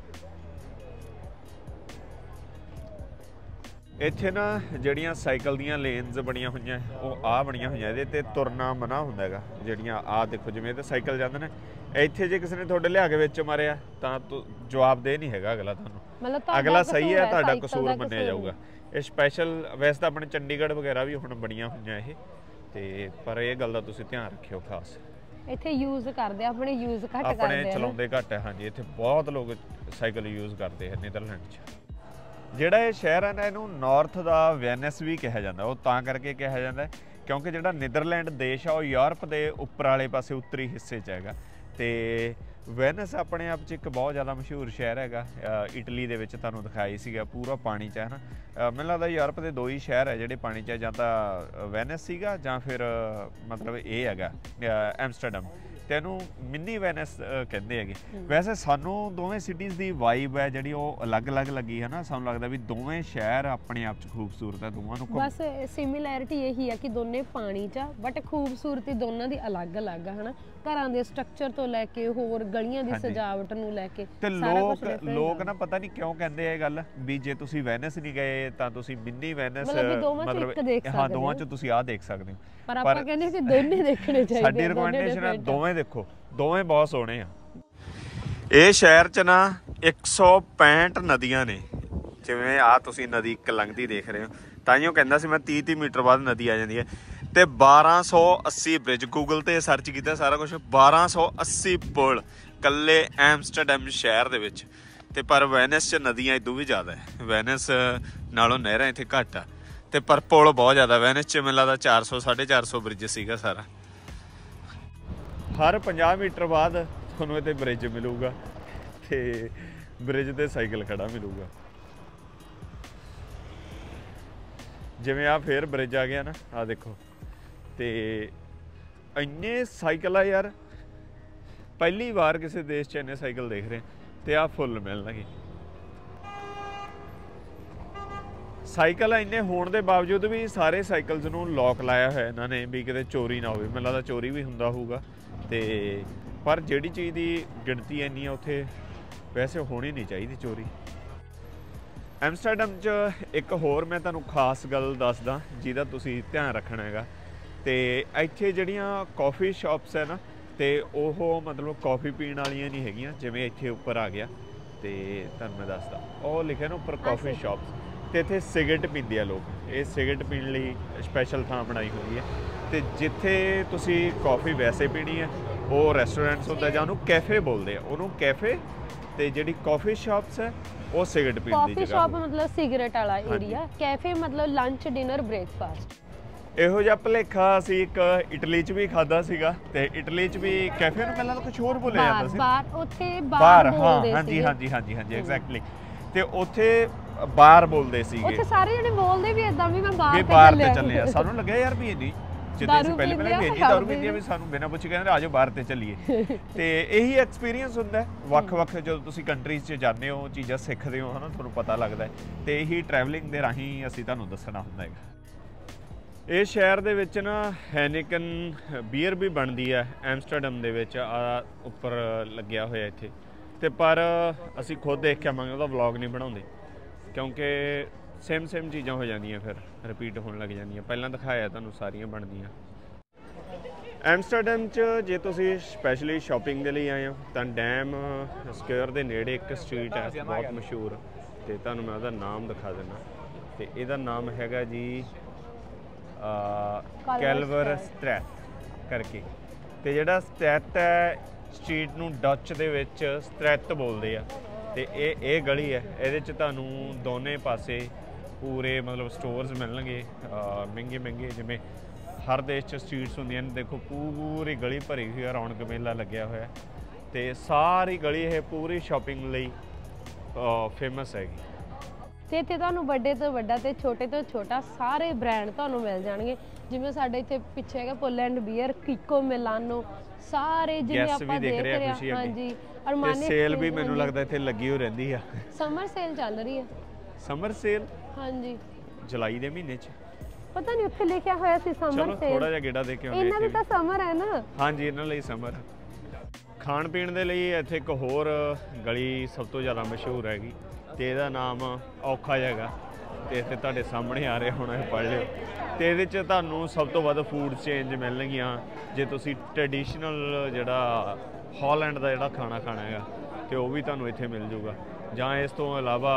ਇੱਥੇ ਨਾ ਜਿਹੜੀਆਂ ਸਾਈਕਲ ਦੀਆਂ ਲੇਨਸ ਬਣੀਆਂ ਹੋਈਆਂ ਉਹ ਆਹ ਬਣੀਆਂ ਹੋਈਆਂ, ਇਹਦੇ ਤੇ ਤੁਰਨਾ ਮਨਾ ਹੁੰਦਾ ਹੈਗਾ। ਜਿਹੜੀਆਂ ਆਹ ਦੇਖੋ ਜਿਵੇਂ ਤੇ ਸਾਈਕਲ ਜਾਂਦੇ ਨੇ, ਇੱਥੇ ਜੇ ਕਿਸੇ ਨੇ ਤੁਹਾਡੇ ਲਿਆ ਕੇ ਵਿੱਚ ਮਾਰਿਆ ਤਾਂ ਜਵਾਬਦੇਹ ਨਹੀਂ ਹੈਗਾ ਅਗਲਾ, ਤੁਹਾਨੂੰ ਅਗਲਾ ਸਹੀ ਹੈ, ਤੁਹਾਡਾ ਕਸੂਰ ਮੰਨਿਆ ਜਾਊਗਾ। ਇਹ ਸਪੈਸ਼ਲ ਵੈਸੇ ਤਾਂ ਆਪਣੇ ਚੰਡੀਗੜ੍ਹ ਵਗੈਰਾ ਵੀ ਹੁਣ ਬਣੀਆਂ ਹੋਈਆਂ ਇਹ, ਤੇ ਪਰ ਇਹ ਗੱਲ ਦਾ ਤੁਸੀਂ ਧਿਆਨ ਰੱਖਿਓ ਖਾਸ। ਇੱਥੇ ਯੂਜ਼ ਕਰਦੇ ਆ, ਆਪਣੇ ਯੂਜ਼ ਘੱਟ ਕਰਦੇ ਆ, ਆਪਣੇ ਚਲਾਉਂਦੇ ਘੱਟ ਹੈ। ਹਾਂਜੀ, ਇੱਥੇ ਬਹੁਤ ਲੋਕ ਸਾਈਕਲ ਯੂਜ਼ ਕਰਦੇ ਆ ਨੀਦਰਲੈਂਡ 'ਚ। ਜਿਹੜਾ ਇਹ ਸ਼ਹਿਰ ਹੈ ਨਾ, ਇਹਨੂੰ ਨਾਰਥ ਦਾ ਵੈਨਿਸ ਵੀ ਕਿਹਾ ਜਾਂਦਾ। ਉਹ ਤਾਂ ਕਰਕੇ ਕਿਹਾ ਜਾਂਦਾ ਕਿਉਂਕਿ ਜਿਹੜਾ ਨੀਦਰਲੈਂਡ ਦੇਸ਼ ਆ ਉਹ ਯੂਰਪ ਦੇ ਉੱਪਰ ਵਾਲੇ ਪਾਸੇ ਉੱਤਰੀ ਹਿੱਸੇ 'ਚ ਹੈਗਾ। ਤੇ ਵੈਨਿਸ ਆਪਣੇ ਆਪ 'ਚ ਇੱਕ ਬਹੁਤ ਜ਼ਿਆਦਾ ਮਸ਼ਹੂਰ ਸ਼ਹਿਰ ਹੈਗਾ। ਇਟਲੀ ਦੇ ਵਿੱਚ ਤੁਹਾਨੂੰ ਦਿਖਾਈ ਸੀਗਾ, ਪੂਰਾ ਪਾਣੀ 'ਚ ਹੈ ਨਾ। ਮੈਨੂੰ ਲੱਗਦਾ ਯੂਰਪ ਦੇ ਦੋ ਹੀ ਸ਼ਹਿਰ ਹੈ ਜਿਹੜੇ ਪਾਣੀ 'ਚ ਹੈ, ਜਾਂ ਤਾਂ ਵੈਨਿਸ ਸੀਗਾ ਜਾਂ ਫਿਰ ਮਤਲਬ ਇਹ ਹੈਗਾ ਐਮਸਟਰਡਮ। ਤੇ ਇਹਨੂੰ ਮਿੰਨੀ ਵੈਨਿਸ ਕਹਿੰਦੇ ਹੈਗੇ। ਵੈਸੇ ਸਾਨੂੰ ਦੋਵੇਂ ਸਿਟੀਜ਼ ਦੀ ਵਾਈਬ ਹੈ ਜਿਹੜੀ ਉਹ ਅਲੱਗ-ਅਲੱਗ ਲੱਗੀ ਹੈ ਨਾ। ਸਾਨੂੰ ਲੱਗਦਾ ਵੀ ਦੋਵੇਂ ਸ਼ਹਿਰ ਆਪਣੇ ਆਪ 'ਚ ਖੂਬਸੂਰਤ ਹੈ, ਦੋਵਾਂ ਨੂੰ ਬਸ ਸਿਮਿਲੈਰਿਟੀ ਇਹੀ ਹੈ ਕਿ ਦੋਨੇ ਪਾਣੀ 'ਚ ਆ, ਬਟ ਖੂਬਸੂਰਤੀ ਦੋਨਾਂ ਦੀ ਅਲੱਗ-ਅਲੱਗ ਹੈ ਹਨਾ। ਘਰਾਂ ਦੇ ਸਟਰਕਚਰ ਤੋਂ ਲੈ ਕੇ ਹੋਰ ਗਲੀਆਂ ਦੀ ਸਜਾਵਟ ਨੂੰ ਲੈ ਕੇ ਤੇ ਲੋਕ ਲੋਕ ਨਾ ਪਤਾ ਨਹੀਂ ਕਿਉਂ ਕਹਿੰਦੇ ਇਹ ਗੱਲ ਵੀ ਜੇ ਤੁਸੀਂ ਵੈਨਿਸ ਨਹੀਂ ਗਏ ਤਾਂ ਤੁਸੀਂ ਮਿੰਨੀ ਵੈਨਿਸ ਮਤਲਬ ਹਾਂ ਦੋਵਾਂ 'ਚ ਤੁਸੀਂ ਆਹ ਦੇਖ ਸਕਦੇ ਹੋ। ਪਰ ਆਪਾਂ ਕਹਿੰਦੇ ਕਿ ਦੋਨੇ ਦੇਖਣੇ ਚਾਹੀਦੇ। ਸਾਡੀ ਰਿਕਮੈਂਡੇਸ਼ਨ ਹੈ ਦੋਵੇਂ ਦੇਖੋ, ਦੋਵੇਂ ਬਹੁਤ ਸੋਹਣੇ ਆ। ਇਹ ਸ਼ਹਿਰ 'ਚ ਨਾ ਇੱਕ ਸੌ ਪੈਂਹਠ ਨਦੀਆਂ ਨੇ। ਜਿਵੇਂ ਆ ਤੁਸੀਂ ਨਦੀ ਇੱਕ ਲੰਘਦੀ ਦੇਖ ਰਹੇ ਹੋ, ਤਾਂਹੀਓ ਕਹਿੰਦਾ ਸੀ ਮੈਂ ਤੀਹ ਤੀਹ ਮੀਟਰ ਬਾਅਦ ਨਦੀ ਆ ਜਾਂਦੀ ਹੈ। ਤੇ ਬਾਰਾਂ ਸੌ ਅੱਸੀ ਬ੍ਰਿਜ, ਗੂਗਲ ਤੇ ਸਰਚ ਕੀਤਾ ਸਾਰਾ ਕੁਛ, ਬਾਰਾਂ ਸੌ ਅੱਸੀ ਪੁਲ ਕੱਲੇ ਐਮਸਟਰਡਮ ਸ਼ਹਿਰ ਦੇ ਵਿੱਚ। ਤੇ ਪਰ ਵੈਨਿਸ 'ਚ ਨਦੀਆਂ ਇਦੋਂ ਵੀ ਜ਼ਿਆਦਾ ਹੈ, ਵੈਨਿਸ ਨਾਲੋਂ ਨਹਿਰਾਂ ਇੱਥੇ ਘੱਟ ਆ, ਤੇ ਪਰ ਪੁਲ ਬਹੁਤ ਜ਼ਿਆਦਾ। ਵੈਨਿਸ 'ਚ ਮੈਨੂੰ ਲੱਗਦਾ ਚਾਰ ਸੌ ਸਾਢੇ ਚਾਰ ਸੌ ਬ੍ਰਿਜ ਸੀਗਾ ਸਾਰਾ। ਹਰ ਪੰਜਾਹ ਮੀਟਰ ਬਾਅਦ ਤੁਹਾਨੂੰ ਇੱਥੇ ਬ੍ਰਿਜ ਮਿਲੂਗਾ, ਤੇ ਬ੍ਰਿਜ ਤੇ ਸਾਈਕਲ ਖੜਾ ਮਿਲੂਗਾ। ਜਿਵੇਂ ਆ ਫੇਰ ਬ੍ਰਿਜ ਆ ਗਿਆ ਨਾ, ਆ ਦੇਖੋ। ਤੇ ਇੰਨੇ ਸਾਈਕਲ ਆ ਯਾਰ, ਪਹਿਲੀ ਵਾਰ ਕਿਸੇ ਦੇਸ਼ 'ਚ ਇੰਨੇ ਸਾਈਕਲ ਦੇਖ ਰਹੇ। ਤੇ ਆ ਫੁੱਲ ਮਿਲਣਗੇ। ਸਾਈਕਲ ਇੰਨੇ ਹੋਣ ਦੇ ਬਾਵਜੂਦ ਵੀ ਸਾਰੇ ਸਾਈਕਲਸ ਨੂੰ ਲੋਕ ਲਾਇਆ ਹੋਇਆ ਇਹਨਾਂ ਨੇ ਵੀ ਕਿਤੇ ਚੋਰੀ ਨਾ ਹੋਵੇ। ਮੈਨੂੰ ਲੱਗਦਾ ਚੋਰੀ ਵੀ ਹੁੰਦਾ ਹੋਊਗਾ, ਤੇ ਪਰ ਜਿਹੜੀ ਚੀਜ਼ ਦੀ ਗਿਣਤੀ ਇੰਨੀ ਆ ਉੱਥੇ ਵੈਸੇ ਹੋਣੀ ਨਹੀਂ ਚਾਹੀਦੀ ਚੋਰੀ। ਐਮਸਟਰਡਮ 'ਚ ਇੱਕ ਹੋਰ ਮੈਂ ਤੁਹਾਨੂੰ ਖਾਸ ਗੱਲ ਦੱਸਦਾ ਜਿਹਦਾ ਤੁਸੀਂ ਧਿਆਨ ਰੱਖਣਾ ਹੈਗਾ। ਤੇ ਇੱਥੇ ਜਿਹੜੀਆਂ ਕੌਫੀ ਸ਼ਾਪਸ ਹੈ ਨਾ, ਤੇ ਉਹ ਮਤਲਬ ਕੌਫੀ ਪੀਣ ਵਾਲੀਆਂ ਨਹੀਂ ਹੈਗੀਆਂ। ਜਿਵੇਂ ਇੱਥੇ ਉੱਪਰ ਆ ਗਿਆ ਤੇ ਤੁਹਾਨੂੰ ਮੈਂ ਦੱਸਦਾ, ਉਹ ਲਿਖਿਆ ਨਾ ਉੱਪਰ ਕੌਫੀ ਸ਼ਾਪਸ। ਤੇ ਇੱਥੇ ਸਿਗਰਟ ਪੀਂਦੇ ਆ ਲੋਕ। ਇਹ ਸਿਗਰਟ ਪੀਣ ਲਈ ਸਪੈਸ਼ਲ ਥਾਂ ਬਣਾਈ ਹੋਈ ਹੈ। ਤੇ ਜਿੱਥੇ ਤੁਸੀਂ ਕੌਫੀ ਵੈਸੇ ਪੀਣੀ ਹੈ ਉਹ ਰੈਸਟੋਰੈਂਟਸ ਹੁੰਦਾ, ਜਾਂ ਉਹਨੂੰ ਕੈਫੇ ਬੋਲਦੇ ਆ, ਉਹਨੂੰ ਕੈਫੇ। ਤੇ ਜਿਹੜੀ ਕੌਫੀ ਸ਼ਾਪਸ ਹੈ ਉਹ ਸਿਗਰਟ ਪੀਣ ਦੀ ਜਗ੍ਹਾ। ਕੌਫੀ ਸ਼ਾਪ ਮਤਲਬ ਸਿਗਰਟ ਵਾਲਾ ਏਰੀਆ, ਕੈਫੇ ਮਤਲਬ ਲੰਚ ਡਿਨਰ ਬ੍ਰੇਕਫਾਸਟ। ਇਹੋ ਜਿਹਾ ਭੁਲੇਖਾ ਅਸੀਂ ਇੱਕ ਇਟਲੀ 'ਚ ਵੀ ਖਾਦਾ ਸੀਗਾ। ਤੇ ਇਟਲੀ 'ਚ ਵੀ ਕੈਫੇ ਨੂੰ ਪਹਿਲਾਂ ਤਾਂ ਕੁਝ ਹੋਰ ਬੋਲਿਆ ਜਾਂਦਾ ਸੀ, ਬਾਰ। ਉੱਥੇ ਬਾਰ ਬੋਲਦੇ ਸੀ। ਹਾਂਜੀ ਹਾਂਜੀ ਹਾਂਜੀ ਹਾਂਜੀ ਐਗਜ਼ੈਕਟਲੀ। ਤੇ ਉੱਥੇ ਬਾਰ ਬੋਲਦੇ ਸੀਗੇ। ਉੱਥੇ ਸਾਰੇ ਜਿਹੜੇ ਬੋਲਦੇ ਵੀ ਇਦਾਂ ਵੀ ਮੈਂ ਬਾਰ ਬਾਰ ਤੇ ਚੱਲੇ ਆ। ਸਾਨੂੰ ਲੱਗਿਆ ਯਾਰ ਵੀ ਇੰਨੀ ਜਿੱਦਾਂ ਅਸੀਂ ਪਹਿਲੇ ਪਹਿਲੇ ਇੰਨੀ ਦਾਰੂ ਪੀਂਦੀ ਆ ਵੀ ਸਾਨੂੰ ਬਿਨਾਂ ਪੁੱਛੇ ਕਹਿੰਦੇ ਆ ਜਾਓ ਬਾਹਰ ਤੇ ਚੱਲੀਏ। ਤੇ ਇਹੀ ਐਕਸਪੀਰੀਅੰਸ ਹੁੰਦਾ ਵੱਖ-ਵੱਖ ਜਦੋਂ ਤੁਸੀਂ ਕੰਟਰੀਜ਼ 'ਚ ਜਾਂਦੇ ਹੋ, ਚੀਜ਼ਾਂ ਸਿੱਖਦੇ ਹੋ ਹਨਾ, ਤੁਹਾਨੂੰ ਪਤਾ ਲੱਗਦਾ। ਤੇ ਇਹੀ ਟਰੈਵਲਿੰਗ ਦੇ ਰਾਹੀਂ ਅਸੀਂ ਤੁਹਾਨੂੰ ਦੱਸਣਾ ਹੁੰਦਾ ਹੈਗਾ। ਇਹ ਸ਼ਹਿਰ ਦੇ ਵਿੱਚ ਨਾ ਹੈਨਿਕਨ ਬੀਅਰ ਵੀ ਬਣਦੀ ਹੈ ਐਮਸਟਰਡਮ ਦੇ ਵਿੱਚ, ਆ ਉੱਪਰ ਲੱਗਿਆ ਹੋਇਆ ਇੱਥੇ। ਤੇ ਪਰ ਅਸੀਂ ਖੁਦ ਦੇਖ ਕੇ ਆਵਾਂਗੇ, ਉਹਦਾ ਵਲੌਗ ਨਹੀਂ ਬਣਾਉਂਦੇ ਕਿਉਂਕਿ ਸੇਮ ਸੇਮ ਚੀਜ਼ਾਂ ਹੋ ਜਾਂਦੀਆਂ, ਫਿਰ ਰਿਪੀਟ ਹੋਣ ਲੱਗ ਜਾਂਦੀਆਂ। ਪਹਿਲਾਂ ਦਿਖਾਇਆ ਤੁਹਾਨੂੰ ਸਾਰੀਆਂ ਬਣਦੀਆਂ। ਐਮਸਟਰਡਮ 'ਚ ਜੇ ਤੁਸੀਂ ਸਪੈਸ਼ਲੀ ਸ਼ਾਪਿੰਗ ਦੇ ਲਈ ਆਏ ਹੋ ਤਾਂ ਡੈਮ ਸਕੁਅਰ ਦੇ ਨੇੜੇ ਇੱਕ ਸਟਰੀਟ ਹੈ ਬਹੁਤ ਮਸ਼ਹੂਰ, ਤੇ ਤੁਹਾਨੂੰ ਮੈਂ ਉਹਦਾ ਨਾਮ ਦਿਖਾ ਦਿੰਦਾ। ਤੇ ਇਹਦਾ ਨਾਮ ਹੈਗਾ ਜੀ ਕੈਲਵਰ ਸਟ੍ਰੈਟ ਕਰਕੇ। ਤੇ ਜਿਹੜਾ ਸਟ੍ਰੈਟ ਹੈ ਸਟਰੀਟ ਨੂੰ ਡੱਚ ਦੇ ਵਿੱਚ ਸਟ੍ਰੈਟ ਬੋਲਦੇ ਆ। ਤੇ ਇਹ ਇਹ ਗਲੀ ਹੈ, ਇਹਦੇ 'ਚ ਤੁਹਾਨੂੰ ਦੋਨੇ ਪਾਸੇ ਪੂਰੇ ਮਤਲਬ ਸਟੋਰਸ ਮਿਲਣਗੇ ਮਹਿੰਗੇ ਮਹਿੰਗੇ, ਜਿਵੇਂ ਹਰ ਦੇਸ਼ 'ਚ ਸਟਰੀਟਸ ਹੁੰਦੀਆਂ ਨੇ। ਦੇਖੋ ਪੂਰੀ ਗਲੀ ਭਰੀ ਹੋਈ ਹੈ, ਰੌਣਕ ਮੇਲਾ ਲੱਗਿਆ ਹੋਇਆ, ਤੇ ਸਾਰੀ ਗਲੀ ਇਹ ਪੂਰੀ ਸ਼ਾਪਿੰਗ ਲਈ ਫੇਮਸ ਹੈਗੀ। ਤੇ ਇੱਥੇ ਤੁਹਾਨੂੰ ਵੱਡੇ ਤੋਂ ਵੱਡਾ ਤੇ ਛੋਟੇ ਤੋਂ ਛੋਟਾ ਸਾਰੇ ਬ੍ਰਾਂਡ ਤੁਹਾਨੂੰ ਮਿਲ ਜਾਣਗੇ। ਜਿਵੇਂ ਸਾਡੇ ਇੱਥੇ ਪਿੱਛੇ ਹੈਗਾ ਪੁੱਲ ਐਂਡ ਬੀਅਰ, ਕਿਕੋ, ਮਿਲਾਨੋ, ਸਾਰੇ ਜਿਵੇਂ ਆਪਾਂ ਦੇਖ ਰਹੇ ਹਾਂ। ਹਾਂਜੀ, ਅਰਮਾਨੀ ਸੇਲ ਵੀ ਮੈਨੂੰ ਲੱਗਦਾ ਇੱਥੇ ਲੱਗੀ ਹੋ ਰਹਿੰਦੀ ਆ। ਸਮਰ ਸੇਲ ਚੱਲ ਰਹੀ ਹੈ। Summer sale? ਹਾਂਜੀ, ਜੁਲਾਈ ਦੇ ਮਹੀਨੇ 'ਚ। ਪਤਾ ਨਹੀਂ ਉੱਥੇ ਲਿਖਿਆ ਹੋਇਆ ਸੀ ਸਮਰ ਸੇਲ। ਚਲੋ ਥੋੜਾ ਜਿਹਾ ਗੇੜਾ ਦੇ ਕੇ ਆਉਂਦੇ। ਇਹਨਾਂ ਦੀ ਤਾਂ ਸਮਰ ਹੈ ਨਾ। ਹਾਂਜੀ, ਇਹਨਾਂ ਲਈ ਸਮਰ। ਖਾਣ ਪੀਣ ਦੇ ਲਈ ਇੱਥੇ ਇੱਕ ਹੋਰ ਗਲੀ ਸਭ ਤੋਂ ਜ਼ਿਆਦਾ ਮਸ਼ਹੂਰ ਹੈਗੀ, ਤੇ ਇਹਦਾ ਨਾਮ ਔਖਾ ਜਗ੍ਹਾ, ਤੇ ਇੱਥੇ ਤੁਹਾਡੇ ਸਾਹਮਣੇ ਆ ਰਿਹਾ ਹੋਣਾ, ਪੜ੍ਹ ਲਿਓ। ਤੇ ਇਹਦੇ 'ਚ ਤੁਹਾਨੂੰ ਸਭ ਤੋਂ ਵੱਧ ਫੂਡ ਚੇਂਜ ਮਿਲਣਗੀਆਂ ਜੇ ਤੁਸੀਂ ਟ੍ਰੈਡੀਸ਼ਨਲ ਜਿਹੜਾ ਹਾਲੈਂਡ ਦਾ ਜਿਹੜਾ ਖਾਣਾ ਖਾਣਾ ਹੈਗਾ, ਤੇ ਉਹ ਵੀ ਤੁਹਾਨੂੰ ਇੱਥੇ ਮਿਲ ਜੂਗਾ। ਜਾਂ ਇਸ ਤੋਂ ਇਲਾਵਾ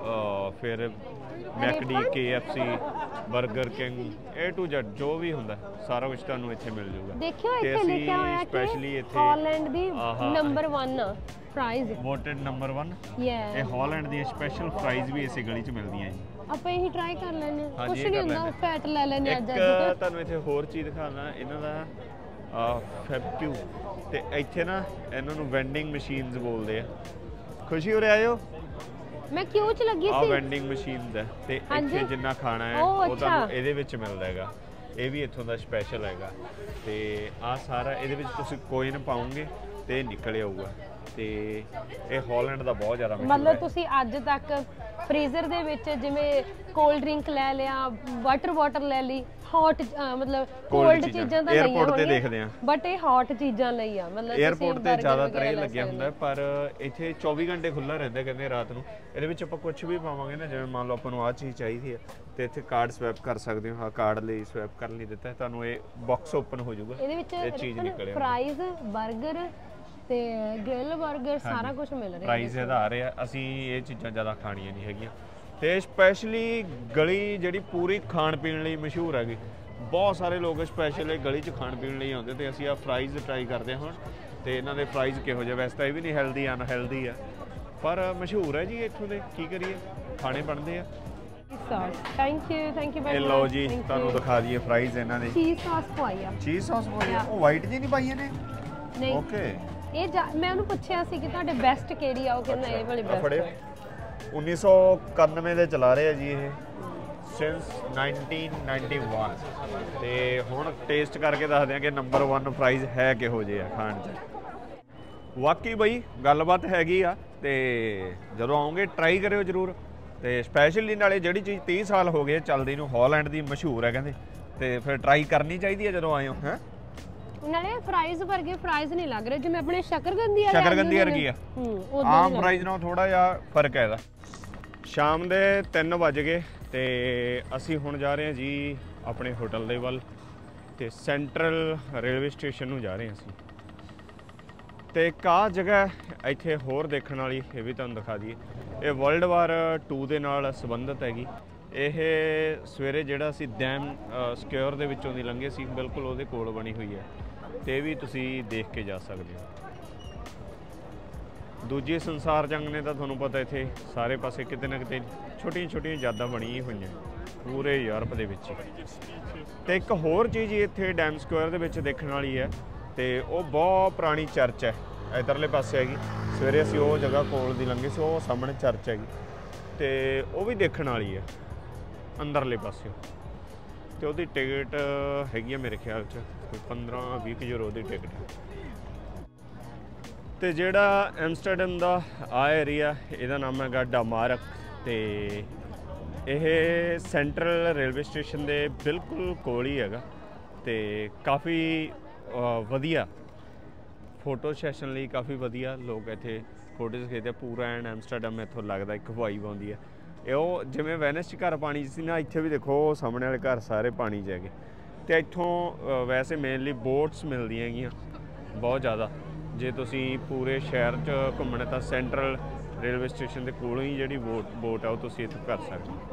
ਫਿਰ McD, K F C, burger king, A to Z ਜੋ ਵੀ ਹੁੰਦਾ ਸਾਰਾ ਕੁਝ ਤੁਹਾਨੂੰ ਇੱਥੇ ਮਿਲ ਜੂਗਾ। ਦੇਖਿਓ ਇੱਥੇ ਲਿਖਿਆ ਹੋਇਆ ਸਪੈਸ਼ਲੀ ਕਿ ਇੱਥੇ ਹਾਲੈਂਡ ਦੀ ਨੰਬਰ ਇੱਕ ਫਰਾਈਜ਼, ਵੋਟਡ ਨੰਬਰ ਇੱਕ। ਯਾ ਇਹ ਹਾਲੈਂਡ ਦੀ ਸਪੈਸ਼ਲ ਫਰਾਈਜ਼ ਵੀ ਇਸੇ ਗਲੀ 'ਚ ਮਿਲਦੀਆਂ ਜੀ। ਆਪਾਂ ਇਹੀ ਟਰਾਈ ਕਰ ਲੈਣੇ ਆ, ਹਾਂਜੀ, ਕੁਝ ਨਹੀਂ ਹੁੰਦਾ, ਫੈਟ ਲੈ ਲੈਣੇ ਅੱਜ। ਇੱਕ ਤੁਹਾਨੂੰ ਇੱਥੇ ਹੋਰ ਚੀਜ਼ ਦਿਖਾਉਣਾ, ਇਹਨਾਂ ਦਾ ਫੈਬਕਿਊ, ਤੇ ਇੱਥੇ ਨਾ ਇਹਨਾਂ ਨੂੰ ਵੈਂਡਿੰਗ ਮਸ਼ੀਨਸ ਬੋਲਦੇ ਆ। ਖੁਸ਼ੀ ਉਰੇ ਆਇਓ, ਮੈਂ ਕਿਉਂ ਚ ਲੱਗੀ ਆ ਸੀ। ਵੈਂਡਿੰਗ ਮਸ਼ੀਨ ਦਾ, ਤੇ ਇੱਥੇ ਜਿੰਨਾ ਖਾਣਾ ਹੈ ਉਹ ਤੁਹਾਨੂੰ ਇਹਦੇ ਵਿੱਚ ਮਿਲਦਾ ਹੈਗਾ। ਇਹ ਵੀ ਇੱਥੋਂ ਦਾ ਸਪੈਸ਼ਲ ਹੈਗਾ। ਤੇ ਆ ਸਾਰਾ ਇਹਦੇ ਵਿੱਚ ਤੁਸੀਂ ਕੋਇਨ ਪਾਉਂਗੇ ਤੇ ਨਿਕਲ ਆਊਗਾ। ਤੇ ਇਹ ਹਾਲੈਂਡ ਦਾ ਬਹੁਤ ਜ਼ਿਆਦਾ ਮਸ਼ਹੂਰ ਹੈ। ਮਤਲਬ ਤੁਸੀਂ ਅੱਜ ਤੱਕ ਫ੍ਰੀਜ਼ਰ ਦੇ ਵਿੱਚ ਜਿਵੇਂ ਕੋਲਡ ਡਰਿੰਕ ਲੈ ਲਿਆ, ਵਾਟਰ ਬੋਟਲ ਲੈ ਲਈ, ਹੌਟ ਮਤਲਬ ਕੋਲਡ ਚੀਜ਼ਾਂ ਤਾਂ ਲਈਆਂ 에어ਪੋਰਟ ਤੇ ਦੇਖਦੇ ਆ, ਬਟ ਇਹ ਹੌਟ ਚੀਜ਼ਾਂ ਲਈ ਆ। ਮਤਲਬ 에어ਪੋਰਟ ਤੇ ਜ਼ਿਆਦਾਤਰ ਇਹ ਲੱਗਿਆ ਹੁੰਦਾ, ਪਰ ਇੱਥੇ ਚੌਵੀ ਘੰਟੇ ਖੁੱਲ੍ਹਾ ਰਹਿੰਦਾ ਕਹਿੰਦੇ ਰਾਤ ਨੂੰ। ਇਹਦੇ ਵਿੱਚ ਆਪਾਂ ਕੁਝ ਵੀ ਪਾਵਾਂਗੇ ਨਾ, ਜਿਵੇਂ ਮੰਨ ਲਓ ਆਪਾਂ ਨੂੰ ਆਹ ਚੀਜ਼ ਚਾਹੀਦੀ ਹੈ, ਤੇ ਇੱਥੇ ਕਾਰਡ ਸਵੈਪ ਕਰ ਸਕਦੇ ਹੋ। ਆਹ ਕਾਰਡ ਲਈ ਸਵੈਪ ਕਰਨ ਲਈ ਦਿੱਤਾ, ਤੁਹਾਨੂੰ ਇਹ ਬਾਕਸ ਓਪਨ ਹੋ ਜਾਊਗਾ, ਇਹਦੇ ਵਿੱਚ ਇਹ ਚੀਜ਼ ਨਿਕਲੇ ਫਰਾਈਜ਼, 버ਗਰ ਤੇ ਗ੍ਰਿਲ 버ਗਰ ਸਾਰਾ ਕੁਝ ਮਿਲ ਰਿਹਾ। ਪ੍ਰਾਈਸ ਇਹਦਾ ਆ ਰਿਹਾ। ਅਸੀਂ ਇਹ ਚੀਜ਼ਾਂ ਜ਼ਿਆਦਾ ਖਾਣੀਆਂ ਨਹੀਂ ਹੈਗੀਆਂ। ਤੇ ਸਪੈਸ਼ਲੀ ਗਲੀ ਜਿਹੜੀ ਪੂਰੀ ਖਾਣ ਪੀਣ ਲਈ ਮਸ਼ਹੂਰ ਹੈਗੀ, ਬਹੁਤ ਸਾਰੇ ਲੋਕ ਸਪੈਸ਼ਲ ਇਹ ਗਲੀ 'ਚ ਖਾਣ ਪੀਣ ਲਈ ਆਉਂਦੇ। ਤੇ ਅਸੀਂ ਆ ਫਰਾਈਜ਼ ਟਰਾਈ ਕਰਦੇ ਹਾਂ ਹੁਣ। ਤੇ ਇਹਨਾਂ ਦੇ ਫਰਾਈਜ਼ ਕਿਹੋ ਜਿਹੇ, ਵੈਸੇ ਤਾਂ ਇਹ ਵੀ ਨਹੀਂ ਹੈਲਦੀ, ਅਨਹੈਲਦੀ ਆ, ਪਰ ਮਸ਼ਹੂਰ ਹੈ ਜੀ ਇੱਥੋਂ ਦੇ। ਕੀ ਕਰੀਏ, ਖਾਣੇ ਬਣਦੇ ਆ। ਥੈਂਕ ਯੂ, ਥੈਂਕ ਯੂ ਇਹ ਲਓ ਜੀ, ਤੁਹਾਨੂੰ ਦਿਖਾ ਦਈਏ ਫਰਾਈਜ਼ ਇਹਨਾਂ ਦੇ। ਚੀਜ਼ ਸੌਸ ਪਾਈ ਆ। ਚੀਜ਼ ਸੌਸ ਪਾਈ ਆ, ਉਹ ਵਾਈਟ ਜੀ ਨਹੀਂ ਪਾਈ ਇਹਨੇ? ਨਹੀਂ, ਓਕੇ। ਇਹ ਮੈਂ ਉਹਨੂੰ ਪੁੱਛਿਆ ਸੀ ਕਿ ਤੁਹਾਡੇ ਬੈਸਟ ਕਿਹੜੀ ਆ, ਉਹ ਕਹਿੰਦਾ ਇਹ ਵਾਲੀ ਬੈਸਟ। ਉੱਨੀ ਸੌ ਇਕਾਨਵੇਂ ਦੇ ਚਲਾ ਰਹੇ ਆ ਜੀ ਇਹ, ਸਿੰਸ ਨਾਈਨਟੀਨ ਨਾਈਨਟੀ ਵਨ। ਤੇ ਹੁਣ ਟੇਸਟ ਕਰਕੇ ਦੱਸਦੇ ਆ ਕਿ ਨੰਬਰ ਇੱਕ ਫਰਾਈਜ਼ ਹੈ ਕਿਹੋ ਜਿਹੇ ਆ ਖਾਣ 'ਚ। ਵਾਕਈ ਬਈ ਗੱਲਬਾਤ ਹੈਗੀ ਆ, ਤੇ ਜਦੋਂ ਆਉਂਗੇ ਟਰਾਈ ਕਰਿਓ ਜ਼ਰੂਰ। ਤੇ ਸਪੈਸ਼ਲੀ ਨਾਲੇ ਜਿਹੜੀ ਚੀਜ਼ ਤੀਹ ਸਾਲ ਹੋ ਗਏ ਚੱਲਦੀ ਨੂੰ, ਹਾਲੈਂਡ ਦੀ ਮਸ਼ਹੂਰ ਹੈ ਕਹਿੰਦੇ, ਤੇ ਫਿਰ ਟਰਾਈ ਕਰਨੀ ਚਾਹੀਦੀ ਹੈ ਜਦੋਂ ਆਏ ਹੋ। ਹੈ ਨਾਲੇ ਫਰਾਈਜ਼ ਵਰਗੇ ਫਰਾਈਜ਼ ਨਹੀਂ ਲੱਗ ਰਹੇ, ਜਿਵੇਂ ਆਪਣੇ ਸ਼ਕਰਗੰਦੀ ਆ। ਸ਼ਕਰਗੰਦੀ ਵਰਗੀ ਆ, ਆਮ ਫਰਾਈਜ਼ ਨਾਲ ਥੋੜਾ ਜਿਹਾ ਫਰਕ ਹੈ ਇਹਦਾ। ਸ਼ਾਮ ਦੇ ਤਿੰਨ ਵੱਜ ਗਏ ਤੇ ਅਸੀਂ ਹੁਣ ਜਾ ਰਹੇ ਹਾਂ ਜੀ ਆਪਣੇ ਹੋਟਲ ਦੇ ਵੱਲ, ਤੇ ਸੈਂਟਰਲ ਰੇਲਵੇ ਸਟੇਸ਼ਨ ਨੂੰ ਜਾ ਰਹੇ ਹਾਂ ਅਸੀਂ। ਤੇ ਇੱਕ ਆਹ ਜਗ੍ਹਾ ਇੱਥੇ ਹੋਰ ਦੇਖਣ ਵਾਲੀ, ਇਹ ਵੀ ਤੁਹਾਨੂੰ ਦਿਖਾ ਦਈਏ। ਇਹ ਵਰਲਡ ਵਾਰ ਟੂ ਦੇ ਨਾਲ ਸੰਬੰਧਿਤ ਹੈਗੀ। ਇਹ ਸਵੇਰੇ ਜਿਹੜਾ ਅਸੀਂ ਡੈਮ ਸਕੁਅਰ ਦੇ ਵਿੱਚੋਂ ਦੀ ਲੰਘੇ ਸੀ, ਬਿਲਕੁਲ ਉਹਦੇ ਕੋਲ ਬਣੀ ਹੋਈ ਹੈ, ਤੇ ਇਹ ਵੀ ਤੁਸੀਂ ਦੇਖ ਕੇ ਜਾ ਸਕਦੇ ਹੋ। ਦੂਜੀ ਸੰਸਾਰ ਜੰਗ ਨੇ ਤਾਂ ਤੁਹਾਨੂੰ ਪਤਾ ਇੱਥੇ ਸਾਰੇ ਪਾਸੇ ਕਿਤੇ ਨਾ ਕਿਤੇ ਛੋਟੀਆਂ ਛੋਟੀਆਂ ਯਾਦਾਂ ਬਣੀਆਂ ਹੋਈਆਂ ਪੂਰੇ ਯੂਰਪ ਦੇ ਵਿੱਚ। ਤੇ ਇੱਕ ਹੋਰ ਚੀਜ਼ ਇੱਥੇ ਡੈਮ ਸਕੁਅਰ ਦੇ ਵਿੱਚ ਦੇਖਣ ਵਾਲੀ ਹੈ, ਤੇ ਉਹ ਬਹੁਤ ਪੁਰਾਣੀ ਚਰਚ ਹੈ, ਇੱਧਰਲੇ ਪਾਸੇ ਹੈਗੀ। ਸਵੇਰੇ ਅਸੀਂ ਉਹ ਜਗ੍ਹਾ ਕੋਲ ਦੀ ਲੰਘੇ ਸੀ, ਉਹ ਸਾਹਮਣੇ ਚਰਚ ਹੈਗੀ, ਤੇ ਉਹ ਵੀ ਦੇਖਣ ਵਾਲੀ ਹੈ ਅੰਦਰਲੇ ਪਾਸੇ। ਤੇ ਉਹਦੀ ਟਿਕਟ ਹੈਗੀ ਆ ਮੇਰੇ ਖਿਆਲ 'ਚ ਕੋਈ ਪੰਦਰਾਂ ਵੀਹ ਯੂਰੋ ਦੀ ਟਿਕਟ ਹੈ। ਤੇ ਜਿਹੜਾ ਐਮਸਟਰਡਮ ਦਾ ਆ ਏਰੀਆ, ਇਹਦਾ ਨਾਮ ਹੈਗਾ ਡਾਮਾਰਕ, ਤੇ ਇਹ ਸੈਂਟਰਲ ਰੇਲਵੇ ਸਟੇਸ਼ਨ ਦੇ ਬਿਲਕੁਲ ਕੋਲ ਹੀ ਹੈਗਾ। ਤੇ ਕਾਫੀ ਵਧੀਆ ਫੋਟੋ ਸੈਸ਼ਨ ਲਈ, ਕਾਫੀ ਵਧੀਆ ਲੋਕ ਇੱਥੇ ਫੋਟੋਜ਼ ਖਿੱਚਦੇ। ਪੂਰਾ ਐਂਡ ਐਮਸਟਰਡਮ ਇੱਥੋਂ ਲੱਗਦਾ ਇੱਕ ਵਾਈਬ ਆਉਂਦੀ ਹੈ। ਇਹ ਉਹ ਜਿਵੇਂ ਵੈਨਿਸ 'ਚ ਘਰ ਪਾਣੀ 'ਚ ਸੀ ਨਾ, ਇੱਥੇ ਵੀ ਦੇਖੋ ਸਾਹਮਣੇ ਵਾਲੇ ਘਰ ਸਾਰੇ ਪਾਣੀ 'ਚ ਹੈਗੇ। ਤੇ ਇੱਥੋਂ ਅ, ਵੈਸੇ ਮੇਨਲੀ ਬੋਟਸ ਮਿਲਦੀਆਂ ਹੈਗੀਆਂ ਬਹੁਤ ਜ਼ਿਆਦਾ। ਜੇ ਤੁਸੀਂ ਪੂਰੇ ਸ਼ਹਿਰ 'ਚ ਘੁੰਮਣਾ ਤਾਂ ਸੈਂਟਰਲ ਰੇਲਵੇ ਸਟੇਸ਼ਨ ਦੇ ਕੋਲੋਂ ਹੀ ਜਿਹੜੀ ਬੋਟ ਬੋਟ ਆ ਉਹ ਤੁਸੀਂ ਇੱਥੋਂ ਕਰ ਸਕਦੇ ਹੋ।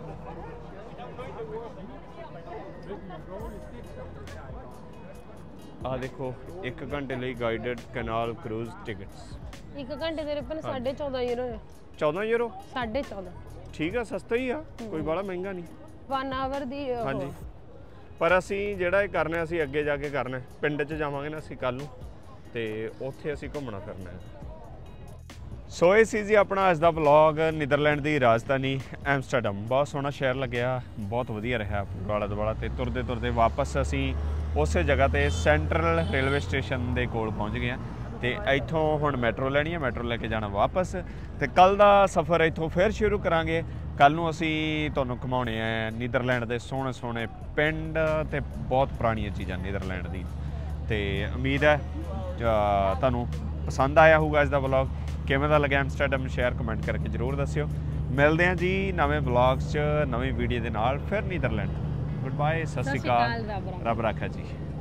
ਆਹ ਦੇਖੋ ਇੱਕ ਘੰਟੇ ਲਈ ਗਾਈਡਡ ਕੈਨਾਲ ਕਰੂਜ਼ ਟਿਕਟਸ ਇੱਕ ਘੰਟੇ ਦੇ ਰੁਪਏ ਸਾਢੇ ਚੌਦਾਂ ਯੂਰੋ ਹੈ। ਚੌਦਾਂ ਯੂਰੋ ਸਾਢੇ ਚੌਦਾਂ ਠੀਕ ਆ, ਸਸਤਾ ਹੀ ਆ, ਕੋਈ ਬੜਾ ਮਹਿੰਗਾ ਨਹੀਂ। ਵਨ ਆਵਰ ਦੀ ਉਹ। ਹਾਂਜੀ ਪਰ ਅਸੀਂ ਜਿਹੜਾ ਇਹ ਕਰਨਾ ਅਸੀਂ ਅੱਗੇ ਜਾ ਕੇ ਕਰਨਾ ਪਿੰਡ 'ਚ ਜਾਵਾਂਗੇ ਨਾ ਅਸੀਂ ਕੱਲ ਨੂੰ ਤੇ ਉੱਥੇ ਅਸੀਂ ਘੁੰਮਣਾ ਫਿਰਨਾ ਹੈ। ਸੋ ਇਹ ਸੀ ਜੀ ਆਪਣਾ ਅੱਜ ਦਾ ਵਲੌਗ ਨੀਦਰਲੈਂਡ ਦੀ ਰਾਜਧਾਨੀ ਐਮਸਟਰਡਮ। ਬਹੁਤ ਸੋਹਣਾ ਸ਼ਹਿਰ ਲੱਗਿਆ, ਬਹੁਤ ਵਧੀਆ ਰਿਹਾ ਪੂਰਾ ਆਲਾ ਦੁਆਲਾ। ਤੇ ਤੁਰਦੇ ਤੁਰਦੇ ਵਾਪਸ ਅਸੀਂ ਉਸੇ ਜਗ੍ਹਾ ਤੇ ਸੈਂਟਰਲ ਰੇਲਵੇ ਸਟੇਸ਼ਨ ਦੇ ਕੋਲ ਪਹੁੰਚ ਗਏ ਹਾਂ ਤੇ ਇੱਥੋਂ ਹੁਣ ਮੈਟਰੋ ਲੈਣੀ ਹੈ, ਮੈਟਰੋ ਲੈ ਕੇ ਜਾਣਾ ਵਾਪਸ ਤੇ ਕੱਲ ਦਾ ਸਫ਼ਰ ਇੱਥੋਂ ਫਿਰ ਸ਼ੁਰੂ ਕਰਾਂਗੇ। ਕੱਲ ਨੂੰ ਅਸੀਂ ਤੁਹਾਨੂੰ ਘੁਮਾਉਣੇ ਆ ਨੀਦਰਲੈਂਡ ਦੇ ਸੋਹਣੇ ਸੋਹਣੇ ਪਿੰਡ ਤੇ ਬਹੁਤ ਪੁਰਾਣੀਆਂ ਚੀਜ਼ਾਂ ਨੀਦਰਲੈਂਡ ਦੀ। ਤੇ ਉਮੀਦ ਹੈ ਤੁਹਾਨੂੰ ਪਸੰਦ ਆਇਆ ਹੋਊਗਾ ਅੱਜ ਦਾ ਵਲੌਗ। ਕਿਵੇਂ ਦਾ ਲੱਗਿਆ ਐਮਸਟਰਡਮ ਸ਼ੇਅਰ ਕਮੈਂਟ ਕਰਕੇ ਜ਼ਰੂਰ ਦੱਸਿਓ। ਮਿਲਦੇ ਹਾਂ ਜੀ ਨਵੇਂ ਵਲੌਗਸ 'ਚ ਨਵੀਂ ਵੀਡੀਓ ਦੇ ਨਾਲ ਫਿਰ ਨੀਦਰਲੈਂਡ। ਗੁੱਡ ਬਾਏ, ਸਤਿ ਸ਼੍ਰੀ ਅਕਾਲ, ਰੱਬ ਰਾਖਾ ਜੀ।